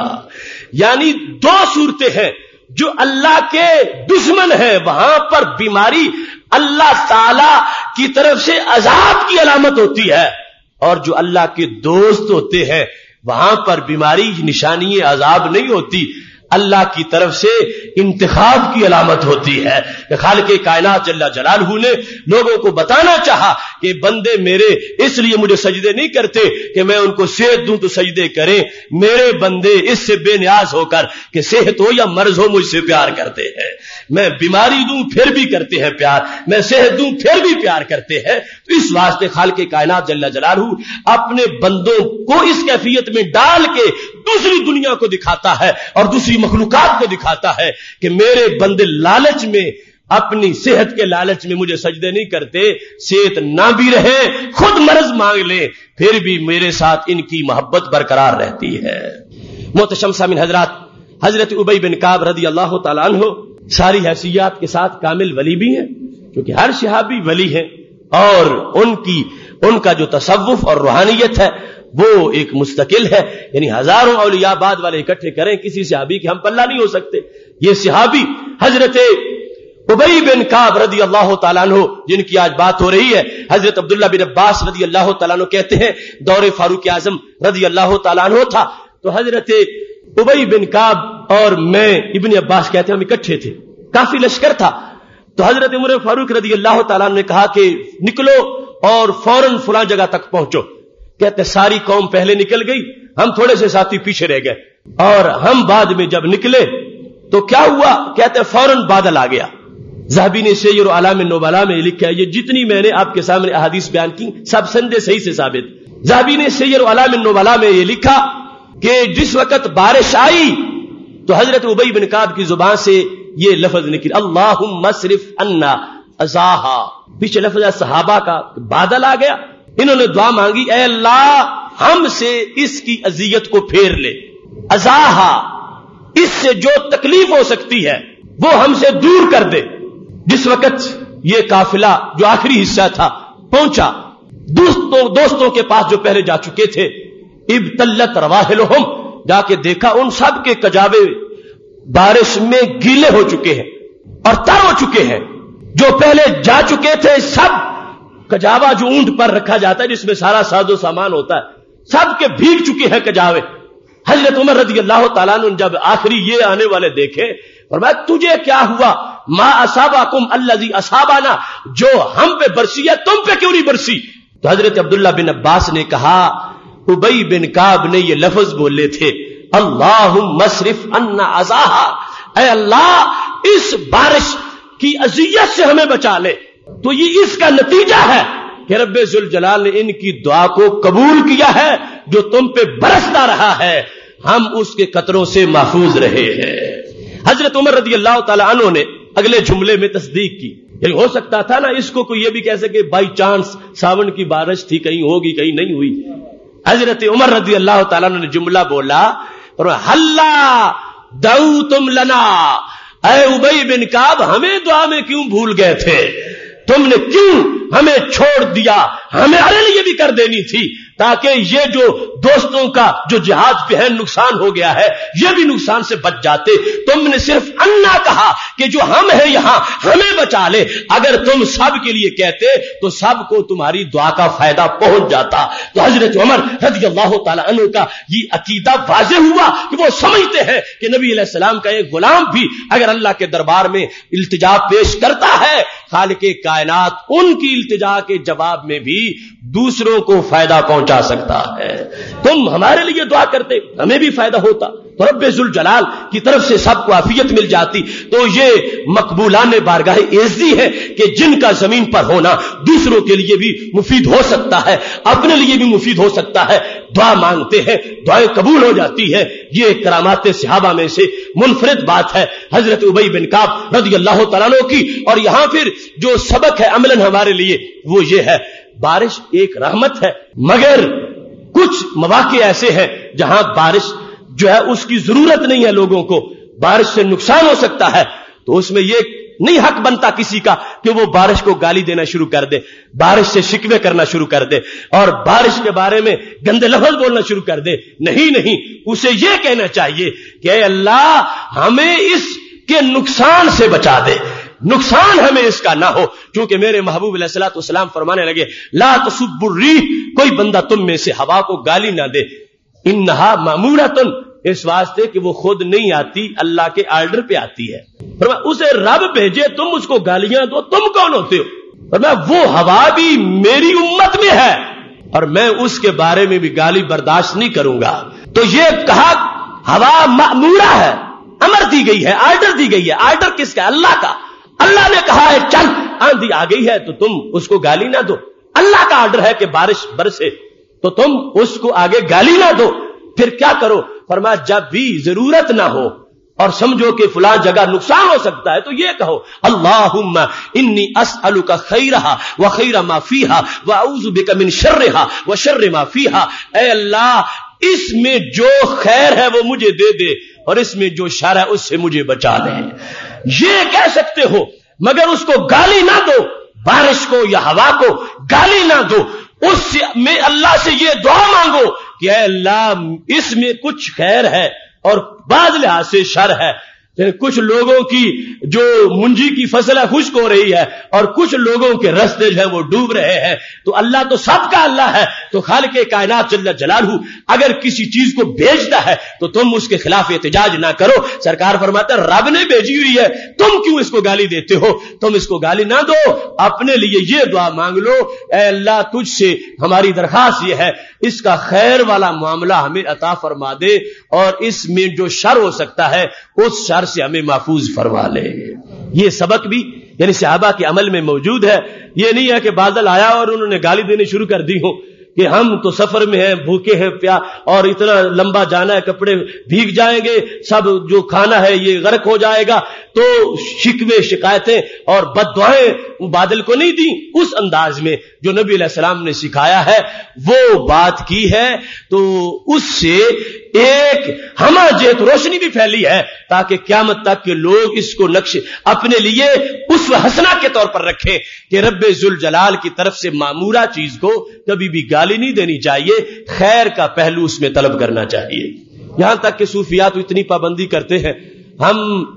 یعنی 2 صورتیں ہیں، جو اللہ کے دشمن ہیں وہاں پر بیماری اللہ تعالی کی طرف سے عذاب کی علامت ہوتی ہے، اور جو اللہ کے دوست ہوتے ہیں وہاں پر بیماری نشانی عذاب نہیں ہوتی، اللہ کی طرف سے انتخاب کی علامت ہوتی ہے. کہ خالق کائنات جل جلالہ نے لوگوں کو بتانا چاہا کہ بندے میرے اس لیے مجھے سجدے نہیں کرتے کہ میں ان کو صحت دوں تو سجدے کریں، میرے بندے اس سے بے نیاز ہو کر کہ صحت ہو یا مرض ہو مجھ سے پیار کرتے ہیں. میں بیماری دوں پھر بھی کرتے ہیں پیار، میں صحت دوں پھر بھی پیار کرتے ہیں. تو اس واسطے خالق کائنات جل جلالہ اپنے بندوں کو اس کیفیت میں ڈال کے دوسری دنیا کو دکھاتا ہے اور دوسری مخلوقات کو دکھاتا ہے کہ میرے بندے لالچ میں، اپنی صحت کے لالچ میں مجھے سجدے نہیں کرتے، صحت نہ بھی رہے خود مرض مانگ لیں پھر بھی میرے ساتھ ان کی محبت برقرار رہتی ہے. محتشم سامعین حضرات، حضرت ابی بن کعب رضی اللہ تعالیٰ عنہ ساری حیثیات کے ساتھ کامل ولی بھی ہیں، کیونکہ ہر صحابی ولی ہیں، اور ان کا جو تصوف اور روحانیت ہے وہ ایک مستقل ہے. یعنی ہزاروں اولیاء بعد والے اکٹھے کریں کسی صحابی کے ہم پلہ نہیں ہو سکتے. یہ صحابی حضرت ابی بن کعب رضی اللہ تعالیٰ عنہ جن کی آج بات ہو رہی ہے، حضرت عبداللہ بن عباس رضی اللہ تعالیٰ عنہ کہتے ہیں دور فاروق اعظم رضی اللہ تعالیٰ عنہ تھا تو حضرت ابی بن کعب اور میں ابن عباس کہتے ہیں ہم اکٹھے تھے، کافی لشکر تھا. تو حضرت عمر فاروق رضی اللہ تعالیٰ عنہ نے کہا کہ نکلو اور فوراً فلاں جگہ تک پہنچو. کہتے ساری قوم پہلے نکل گئی، ہم تھوڑے سے ساتھی پیچھے رہ گئے. اور ہم بعد میں جب نکلے تو کیا ہوا؟ کہتے فوراً بادل آ گیا. ذہبی نے سیر اعلام النبلاء میں لکھا ہے، یہ جتنی میں نے آپ کے سامنے احادیث بیان کی سب سند صحیح سے ثابت. ذہبی نے سیر اعلام النبلاء میں یہ لکھا کہ جس وقت بارش آئی تو حضرت ابی بن کعب کی زبان سے یہ لفظ نکلا، اللہم اصرف عنا عزاہا. پیچھے لفظ ہے صحابہ کا، بادل آ گیا. انہوں نے دعا مانگی، اے اللہ ہم سے اس کی اذیت کو پھیر لے. عزاہا، اس سے جو تکلیف ہو سکتی ہے وہ ہم سے دور کر دے. جس وقت یہ قافلہ جو آخری حصہ تھا پہنچا دوستوں کے پاس جو پہلے جا چکے تھے، ابتلت رواحلہم، جا کے دیکھا ان سب کے کجاوے بارش میں گیلے ہو چکے ہیں اور تر ہو چکے ہیں. جو پہلے جا چکے تھے سب کجاوا جو اونٹ پر رکھا جاتا ہے جس میں سارا ساز و سامان ہوتا ہے، سب کے بھیگ چکے ہیں کجاوے. حضرت عمر رضی اللہ تعالیٰ عنہ جب آخری یہ آنے والے دیکھے، فرمایا تجھے کیا ہوا؟ ما اصابکم الذی اصابنا، جو ہم پہ برسی ہے تم پہ کیوں نہیں برسی؟ تو حضرت عبداللہ بن عباس نے کہا ابی بن کعب نے یہ لفظ بولے تھے، اللہم اصرف عنا عزاہا، اے اللہ اس بارش کی اذیت سے ہمیں بچا لے. تو یہ اس کا نتیجہ ہے کہ رب ذوالجلال نے ان کی دعا کو قبول کیا ہے. جو تم پہ برستا رہا ہے ہم اس کے قطروں سے محفوظ رہے ہیں. حضرت عمر رضی اللہ تعالی عنہ نے اگلے جملے میں تصدیق کی. یعنی ہو سکتا تھا نا اس کو کوئی یہ بھی کہہ سکے بائی چانس ساون کی بارش تھی، کہیں ہوگی کہیں نہیں ہوئی. حضرت عمر رضی اللہ تعالیٰ عنہ نے جملہ بولا، حلا دعوتم لنا، اے ابی بن کعب ہمیں دعا میں کیوں بھول گئے تھے؟ تم نے کیوں ہمیں چھوڑ دیا؟ ہمیں ہمارے لیے بھی کر دینی تھی تاکہ یہ جو دوستوں کا جو جہاد پہ ہے نقصان ہو گیا ہے یہ بھی نقصان سے بچ جاتے. تم نے صرف انا کہا کہ جو ہم ہیں یہاں ہمیں بچا لے. اگر تم سب کے لیے کہتے تو سب کو تمہاری دعا کا فائدہ پہنچ جاتا. تو حضرت عمر رضی اللہ تعالی عنہ کا یہ عقیدہ واضح ہوا کہ وہ سمجھتے ہیں کہ نبی علیہ السلام کا ایک غلام بھی اگر اللہ کے دربار میں التجا پیش کرتا ہے، خالق کائنات ان کی التجا کے جواب میں بھی دوسروں کو فائدہ پہنچا سکتا ہے. تم ہمارے لیے دعا کرتے ہمیں بھی فائدہ ہوتا تو رب ذوالجلال کی طرف سے سب کو عافیت مل جاتی. تو یہ مقبولان بارگاہ عزی ہے کہ جن کا زمین پر ہونا دوسروں کے لیے بھی مفید ہو سکتا ہے، اپنے لیے بھی مفید ہو سکتا ہے. دعا مانگتے ہیں دعائیں قبول ہو جاتی ہے. یہ کرامات صحابہ میں سے منفرد بات ہے حضرت ابی بن کعب رضی اللہ تعالیٰ عنہ کی. اور یہاں پھر جو سبق ہے عملاً ہمارے لیے وہ یہ ہے، بارش ایک رحمت ہے مگر کچھ مواقع ایسے ہیں جہاں بارش جو ہے اس کی ضرورت نہیں ہے، لوگوں کو بارش سے نقصان ہو سکتا ہے. تو اس میں یہ نہیں حق بنتا کسی کا کہ وہ بارش کو گالی دینا شروع کر دے، بارش سے شکوے کرنا شروع کر دے اور بارش کے بارے میں گندے لفظ بولنا شروع کر دے. نہیں، اسے یہ کہنا چاہیے کہ اے اللہ ہمیں اس کے نقصان سے بچا دے، نقصان ہمیں اس کا نہ ہو. کیونکہ میرے محبوب علیہ الصلوۃ والسلام فرمانے لگے لا تسبوا الريح، کوئی بندہ تم میں سے ہوا کو گالی نہ دے، انہا مامورۃ، اس واسطے کہ وہ خود نہیں آتی، اللہ کے آرڈر پہ آتی ہے. فرمایا اسے رب بھیجے تم اس کو گالیاں دو، تم کون ہوتے ہو؟ فرمایا وہ ہوا بھی میری امت میں ہے اور میں اس کے بارے میں بھی گالی برداشت نہیں کروں گا. تو یہ کہا ہوا مامورہ ہے، امر دی گئی ہے، آرڈر دی گئی ہے. آرڈر کس کا؟ اللہ کا. اللہ نے کہا ہے چل آندھی آ گئی ہے تو تم اس کو گالی نہ دو. اللہ کا آرڈر ہے کہ بارش برسے تو تم اس کو آگے گالی نہ دو. پھر کیا کرو؟ فرمایا جب بھی ضرورت نہ ہو اور سمجھو کہ فلاں جگہ نقصان ہو سکتا ہے تو یہ کہو اللہم انی اسألک خیرہا وخیر ما فیہا واعوذ بک من شرہا وشر ما فیہا. اے اللہ اس میں جو خیر ہے وہ مجھے دے دے اور اس میں جو شر ہے اس سے مجھے بچا دے. یہ کہہ سکتے ہو مگر اس کو گالی نہ دو، بارش کو یا ہوا کو گالی نہ دو. اس میں اللہ سے یہ دعا مانگو کہ اے اللہ اس میں کچھ خیر ہے اور بعض لحاظ سے شر ہے. کچھ لوگوں کی جو منجی کی فصل ہے خشک ہو رہی ہے اور کچھ لوگوں کے رستے جو ہیں وہ ڈوب رہے ہیں، تو اللہ تو سب کا اللہ ہے، تو خالق کائنات جل جلالہ اگر کسی چیز کو بھیجتا ہے تو تم اس کے خلاف احتجاج نہ کرو۔ سرکار فرماتا ہے رب نے بھیجی ہوئی ہے، تم کیوں اس کو گالی دیتے ہو؟ تم اس کو گالی نہ دو، اپنے لیے یہ دعا مانگ لو، اے اللہ تجھ سے ہماری درخواست یہ ہے اس کا خیر والا معاملہ ہمیں عطا فرما دے، اور اس میں جو شر ہو سکتا ہے اس شر سے ہمیں محفوظ فرما لے۔ یہ سبق بھی یعنی صحابہ کے عمل میں موجود ہے۔ یہ نہیں ہے کہ بادل آیا اور انہوں نے گالی دینے شروع کر دی ہو کہ ہم تو سفر میں ہیں، بھوکے ہیں اور اتنا لمبا جانا ہے، کپڑے بھیگ جائیں گے، سب جو کھانا ہے یہ غرق ہو جائے گا، تو شکوے شکایتیں اور بد دعائیں بادل کو نہیں دی۔ اس انداز میں جو نبی علیہ السلام نے سکھایا ہے وہ بات کی ہے، تو اس سے ایک ہمہ جہت روشنی بھی پھیلی ہے تاکہ قیامت تک کے لوگ اس کو نقش اپنے لیے اسوہ حسنہ کے طور پر رکھیں کہ رب ذوالجلال کی طرف سے معمورہ چیز کو کبھی بھی گالی نہیں دینی چاہیے، خیر کا پہلو اس میں طلب کرنا چاہیے۔ یہاں تک کہ صوفیات اتنی پابندی کرتے ہیں، ہم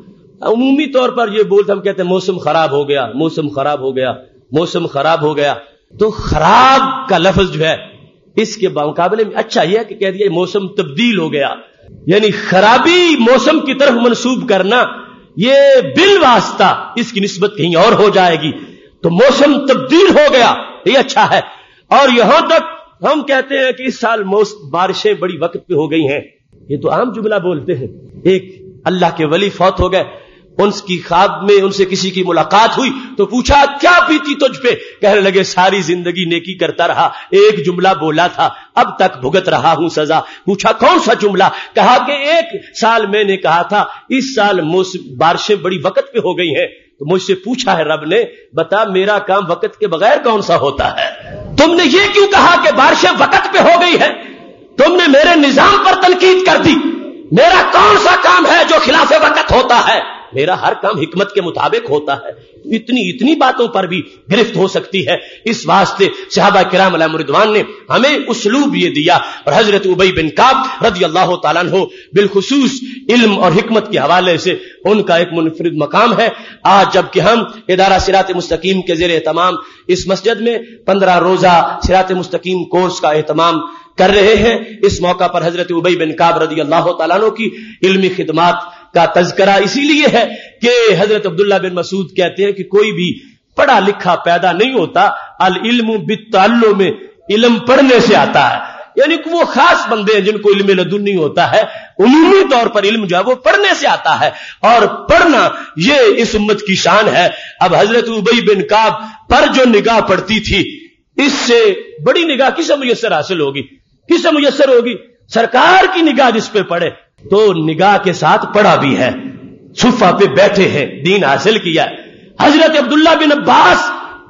عمومی طور پر یہ بولتے، ہم کہتے ہیں موسم خراب ہو گیا، موسم خراب ہو گیا، موسم خراب ہو گیا، تو خراب کا لفظ جو ہے اس کے مقابلے میں اچھا یہ ہے کہ کہہ دیا موسم تبدیل ہو گیا، یعنی خرابی موسم کی طرف منسوب کرنا یہ بالواسطہ اس کی نسبت کہیں اور ہو جائے گی، تو موسم تبدیل ہو گیا یہ اچھا ہے۔ اور یہاں تک ہم کہتے ہیں کہ اس سال بارشیں بڑی وقت پہ ہو گئی ہیں، یہ تو عام جملہ بولتے ہیں۔ ایک اللہ کے ولی فوت ہو گئے، ان کی خواب میں ان سے کسی کی ملاقات ہوئی تو پوچھا کیا بیتی تجھ پہ؟ کہنے لگے ساری زندگی نیکی کرتا رہا، ایک جملہ بولا تھا، اب تک بھگت رہا ہوں سزا۔ پوچھا کون سا جملہ؟ کہا کہ ایک سال میں نے کہا تھا اس سال بارشیں بڑی وقت پہ ہو گئی ہیں، تو مجھ سے پوچھا ہے رب نے بتا میرا کام وقت کے بغیر کون سا ہوتا ہے؟ تم نے یہ کیوں کہا کہ بارشیں وقت پہ ہو گئی ہے؟ تم نے میرے نظام پر تنقید کر دی۔ میرا کون سا کام ہے جو خلاف وقت ہوتا ہے؟ میرا ہر کام حکمت کے مطابق ہوتا ہے۔ اتنی باتوں پر بھی گرفت ہو سکتی ہے، اس واسطے صحابہ کرام علیہم رضوان نے ہمیں اسلوب یہ دیا، اور حضرت ابی بن کعب رضی اللہ تعالیٰ عنہ بالخصوص علم اور حکمت کے حوالے سے ان کا ایک منفرد مقام ہے۔ آج جب کہ ہم ادارہ صراط مستقیم کے زیر اہتمام اس مسجد میں 15 روزہ صراط مستقیم کورس کا اہتمام کر رہے ہیں، اس موقع پر حضرت ابی بن کعب رضی اللہ تعالیٰ عنہ کی علمی خدمات کا تذکرہ اسی لیے ہے کہ حضرت عبداللہ بن مسعود کہتے ہیں کہ کوئی بھی پڑھا لکھا پیدا نہیں ہوتا، العلم بالتعلم، علم پڑھنے سے آتا ہے، یعنی کہ وہ خاص بندے ہیں جن کو علم لدن نہیں ہوتا ہے، عمومی طور پر علم جو ہے وہ پڑھنے سے آتا ہے، اور پڑھنا یہ اس امت کی شان ہے۔ اب حضرت ابی بن کعب پر جو نگاہ پڑتی تھی، اس سے بڑی نگاہ کسے میسر حاصل ہوگی؟ کسے میسر ہوگی؟ سرکار کی نگاہ جس پہ پڑے، تو نگاہ کے ساتھ پڑھا بھی ہے، صفہ پہ بیٹھے ہیں، دین حاصل کیا ہے۔ حضرت عبداللہ بن عباس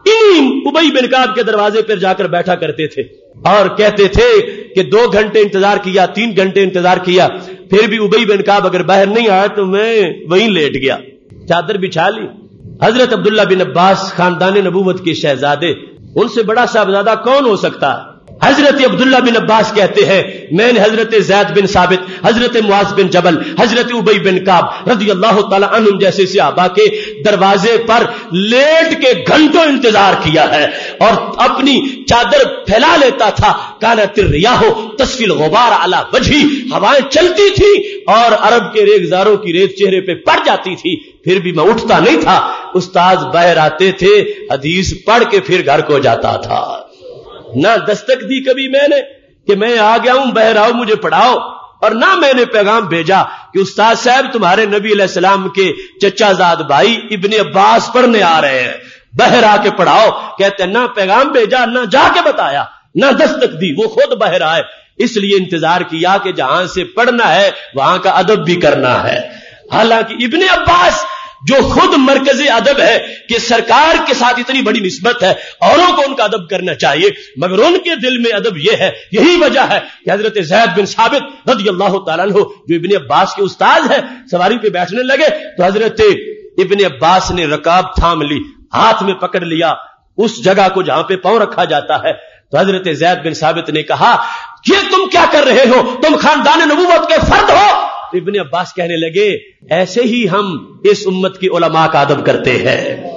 ابی بن کعب کے دروازے پر جا کر بیٹھا کرتے تھے اور کہتے تھے کہ 2 گھنٹے انتظار کیا، 3 گھنٹے انتظار کیا، پھر بھی ابی بن کعب اگر باہر نہیں آیا تو میں وہیں لیٹ گیا، چادر بچھا لی۔ حضرت عبداللہ بن عباس خاندان نبوت کے شہزادے، ان سے بڑا صاحبزادہ کون ہو سکتا ہے؟ حضرت عبداللہ بن عباس کہتے ہیں میں نے حضرت زید بن ثابت، حضرت معاذ بن جبل، حضرت ابی بن کعب رضی اللہ تعالی عنہم جیسے صحابہ کے دروازے پر لیٹ کے گھنٹوں انتظار کیا ہے، اور اپنی چادر پھیلا لیتا تھا۔ کانت الریاح تسفی الغبار علی وجہی، ہوائیں چلتی تھی اور عرب کے ریگزاروں کی ریت چہرے پہ پڑ جاتی تھی، پھر بھی میں اٹھتا نہیں تھا۔ استاذ باہر آتے تھے، حدیث پڑھ کے پھر گھر کو جاتا تھا۔ نہ دستک دی کبھی میں نے کہ میں آ گیا ہوں بہر آؤ مجھے پڑھاؤ، اور نہ میں نے پیغام بھیجا کہ استاد صاحب تمہارے نبی علیہ السلام کے چچا زاد بھائی ابن عباس پڑھنے آ رہے ہیں، بہر آ کے پڑھاؤ۔ کہتے ہیں نہ پیغام بھیجا، نہ جا کے بتایا، نہ دستک دی، وہ خود باہر آئے۔ اس لیے انتظار کیا کہ جہاں سے پڑھنا ہے وہاں کا ادب بھی کرنا ہے۔ حالانکہ ابن عباس جو خود مرکز ادب ہے کہ سرکار کے ساتھ اتنی بڑی نسبت ہے، اوروں کو ان کا ادب کرنا چاہیے، مگر ان کے دل میں ادب یہ ہے، یہی وجہ ہے کہ حضرت زید بن ثابت رضی اللہ تعالیٰ عنہ جو ابن عباس کے استاد ہیں سواری پہ بیٹھنے لگے تو حضرت ابن عباس نے رکاب تھام لی، ہاتھ میں پکڑ لیا اس جگہ کو جہاں پہ پاؤں رکھا جاتا ہے، تو حضرت زید بن ثابت نے کہا یہ تم کیا کر رہے ہو؟ تم خاندان نبوت کے فرد ہو، ابن عباس کہنے لگے ایسے ہی ہم اس امت کی علماء کا ادب کرتے ہیں.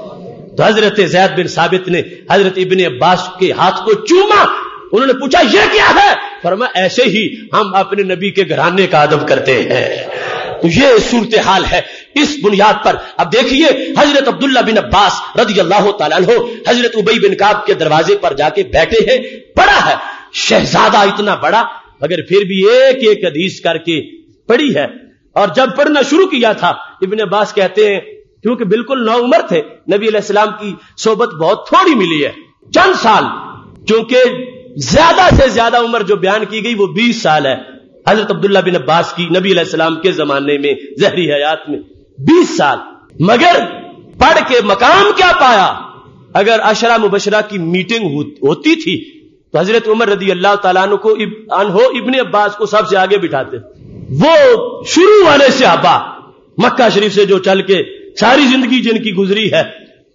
تو حضرت زید بن ثابت نے حضرت ابن عباس کے ہاتھ کو چوما. انہوں نے پوچھا یہ کیا ہے؟ فرمایا ایسے ہی ہم اپنے نبی کے گھرانے کا ادب کرتے ہیں. تو یہ صورتحال ہے. اس بنیاد پر اب دیکھیے حضرت عبداللہ بن عباس رضی اللہ تعالیٰ عنہ حضرت ابی بن کعب کے دروازے پر جا کے بیٹھے ہیں. بڑا ہے شہزادہ, اتنا بڑا, مگر پھر بھی ایک ایک حدیث کر کے پڑھی ہے. اور جب پڑھنا شروع کیا تھا ابن عباس کہتے ہیں کیونکہ بالکل نو عمر تھے, نبی علیہ السلام کی صحبت بہت تھوڑی ملی ہے, چند سال, چونکہ زیادہ سے زیادہ عمر جو بیان کی گئی وہ 20 سال ہے حضرت عبداللہ بن عباس کی نبی علیہ السلام کے زمانے میں ظہری حیات میں 20 سال. مگر پڑھ کے مقام کیا پایا؟ اگر عشرہ مبشرہ کی میٹنگ ہوتی تھی تو حضرت عمر رضی اللہ تعالیٰ عنہ کو ابن عباس کو سب سے آگے بٹھاتے. وہ شروع والے صحابہ مکہ شریف سے جو چل کے ساری زندگی جن کی گزری ہے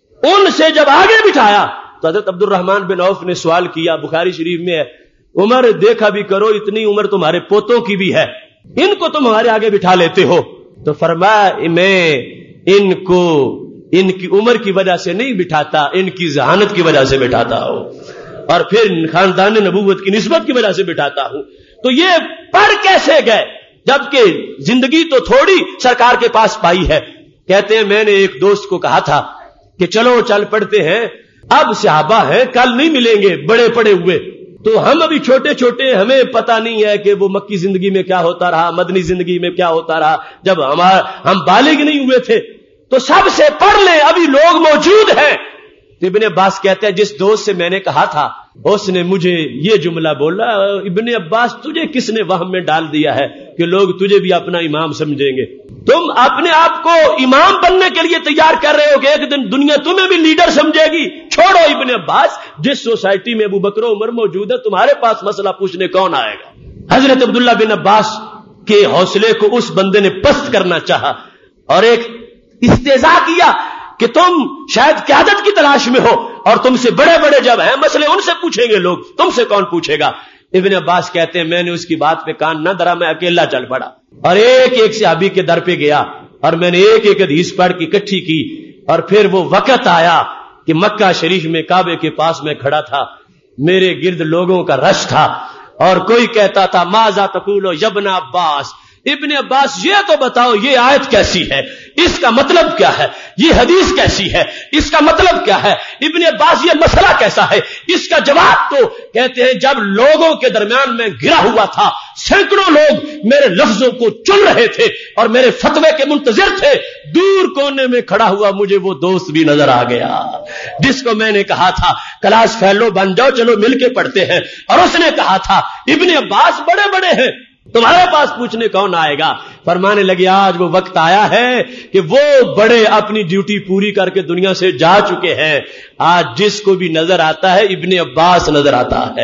ان سے جب آگے بٹھایا تو حضرت عبد الرحمن بن عوف نے سوال کیا, بخاری شریف میں ہے, عمر دیکھا بھی کرو اتنی عمر تمہارے پوتوں کی بھی ہے, ان کو تم ہمارے آگے بٹھا لیتے ہو. تو فرمایا میں ان کو ان کی عمر کی وجہ سے نہیں بٹھاتا, ان کی ذہانت کی وجہ سے بٹھاتا ہوں, اور پھر خاندان نبوت کی نسبت کی وجہ سے بٹھاتا ہوں. تو یہ پڑھ کیسے گئے جبکہ زندگی تو تھوڑی سرکار کے پاس پائی ہے. کہتے ہیں میں نے ایک دوست کو کہا تھا کہ چلو چل پڑتے ہیں, اب صحابہ ہیں کل نہیں ملیں گے, بڑے پڑے ہوئے, تو ہم ابھی چھوٹے چھوٹے, ہمیں پتہ نہیں ہے کہ وہ مکی زندگی میں کیا ہوتا رہا, مدنی زندگی میں کیا ہوتا رہا, جب ہم بالغ نہیں ہوئے تھے, تو سب سے پڑھ لیں ابھی لوگ موجود ہیں. تو ابن عباس کہتے ہیں جس دوست سے میں نے کہا تھا اس نے مجھے یہ جملہ بولا, ابن عباس تجھے کس نے وہم میں ڈال دیا ہے کہ لوگ تجھے بھی اپنا امام سمجھیں گے؟ تم اپنے آپ کو امام بننے کے لیے تیار کر رہے ہو کہ ایک دن دنیا تمہیں بھی لیڈر سمجھے گی. چھوڑو ابن عباس, جس سوسائٹی میں ابو بکر و عمر موجود ہے تمہارے پاس مسئلہ پوچھنے کون آئے گا؟ حضرت عبداللہ بن عباس کے حوصلے کو اس بندے نے پست کرنا چاہا اور ایک استہزاء کیا کہ تم شاید قیادت کی تلاش میں ہو اور تم سے بڑے بڑے جب ہیں مسئلے ان سے پوچھیں گے لوگ, تم سے کون پوچھے گا؟ ابن عباس کہتے ہیں میں نے اس کی بات پہ کان نہ دھرا, میں اکیلا چل پڑا اور ایک ایک صحابی کے در پہ گیا اور میں نے ایک ایک حدیث پڑھ کے اکٹھی کی. اور پھر وہ وقت آیا کہ مکہ شریف میں کعبے کے پاس میں کھڑا تھا, میرے گرد لوگوں کا رش تھا اور کوئی کہتا تھا ماذا تقولو یا ابن عباس, ابن عباس یہ تو بتاؤ یہ آیت کیسی ہے, اس کا مطلب کیا ہے, یہ حدیث کیسی ہے, اس کا مطلب کیا ہے, ابن عباس یہ مسئلہ کیسا ہے, اس کا جواب تو. کہتے ہیں جب لوگوں کے درمیان میں گرا ہوا تھا سینکڑوں لوگ میرے لفظوں کو چن رہے تھے اور میرے فتوے کے منتظر تھے, دور کونے میں کھڑا ہوا مجھے وہ دوست بھی نظر آ گیا جس کو میں نے کہا تھا کلاس فیلو بن جاؤ چلو مل کے پڑھتے ہیں, اور اس نے کہا تھا ابن عباس بڑے بڑے ہیں تمہارے پاس پوچھنے کون آئے گا. فرمانے لگے آج وہ وقت آیا ہے کہ وہ بڑے اپنی ڈیوٹی پوری کر کے دنیا سے جا چکے ہیں, آج جس کو بھی نظر آتا ہے ابن عباس نظر آتا ہے.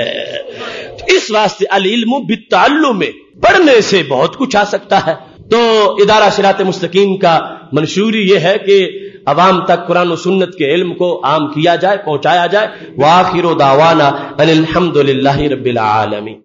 اس واسطے العلم بالتعلم میں پڑھنے سے بہت کچھ آ سکتا ہے. تو ادارہ صراط مستقیم کا منشوری یہ ہے کہ عوام تک قرآن و سنت کے علم کو عام کیا جائے, پہنچایا جائے. وآخر دعوانا ان الحمد للہ رب العالمین.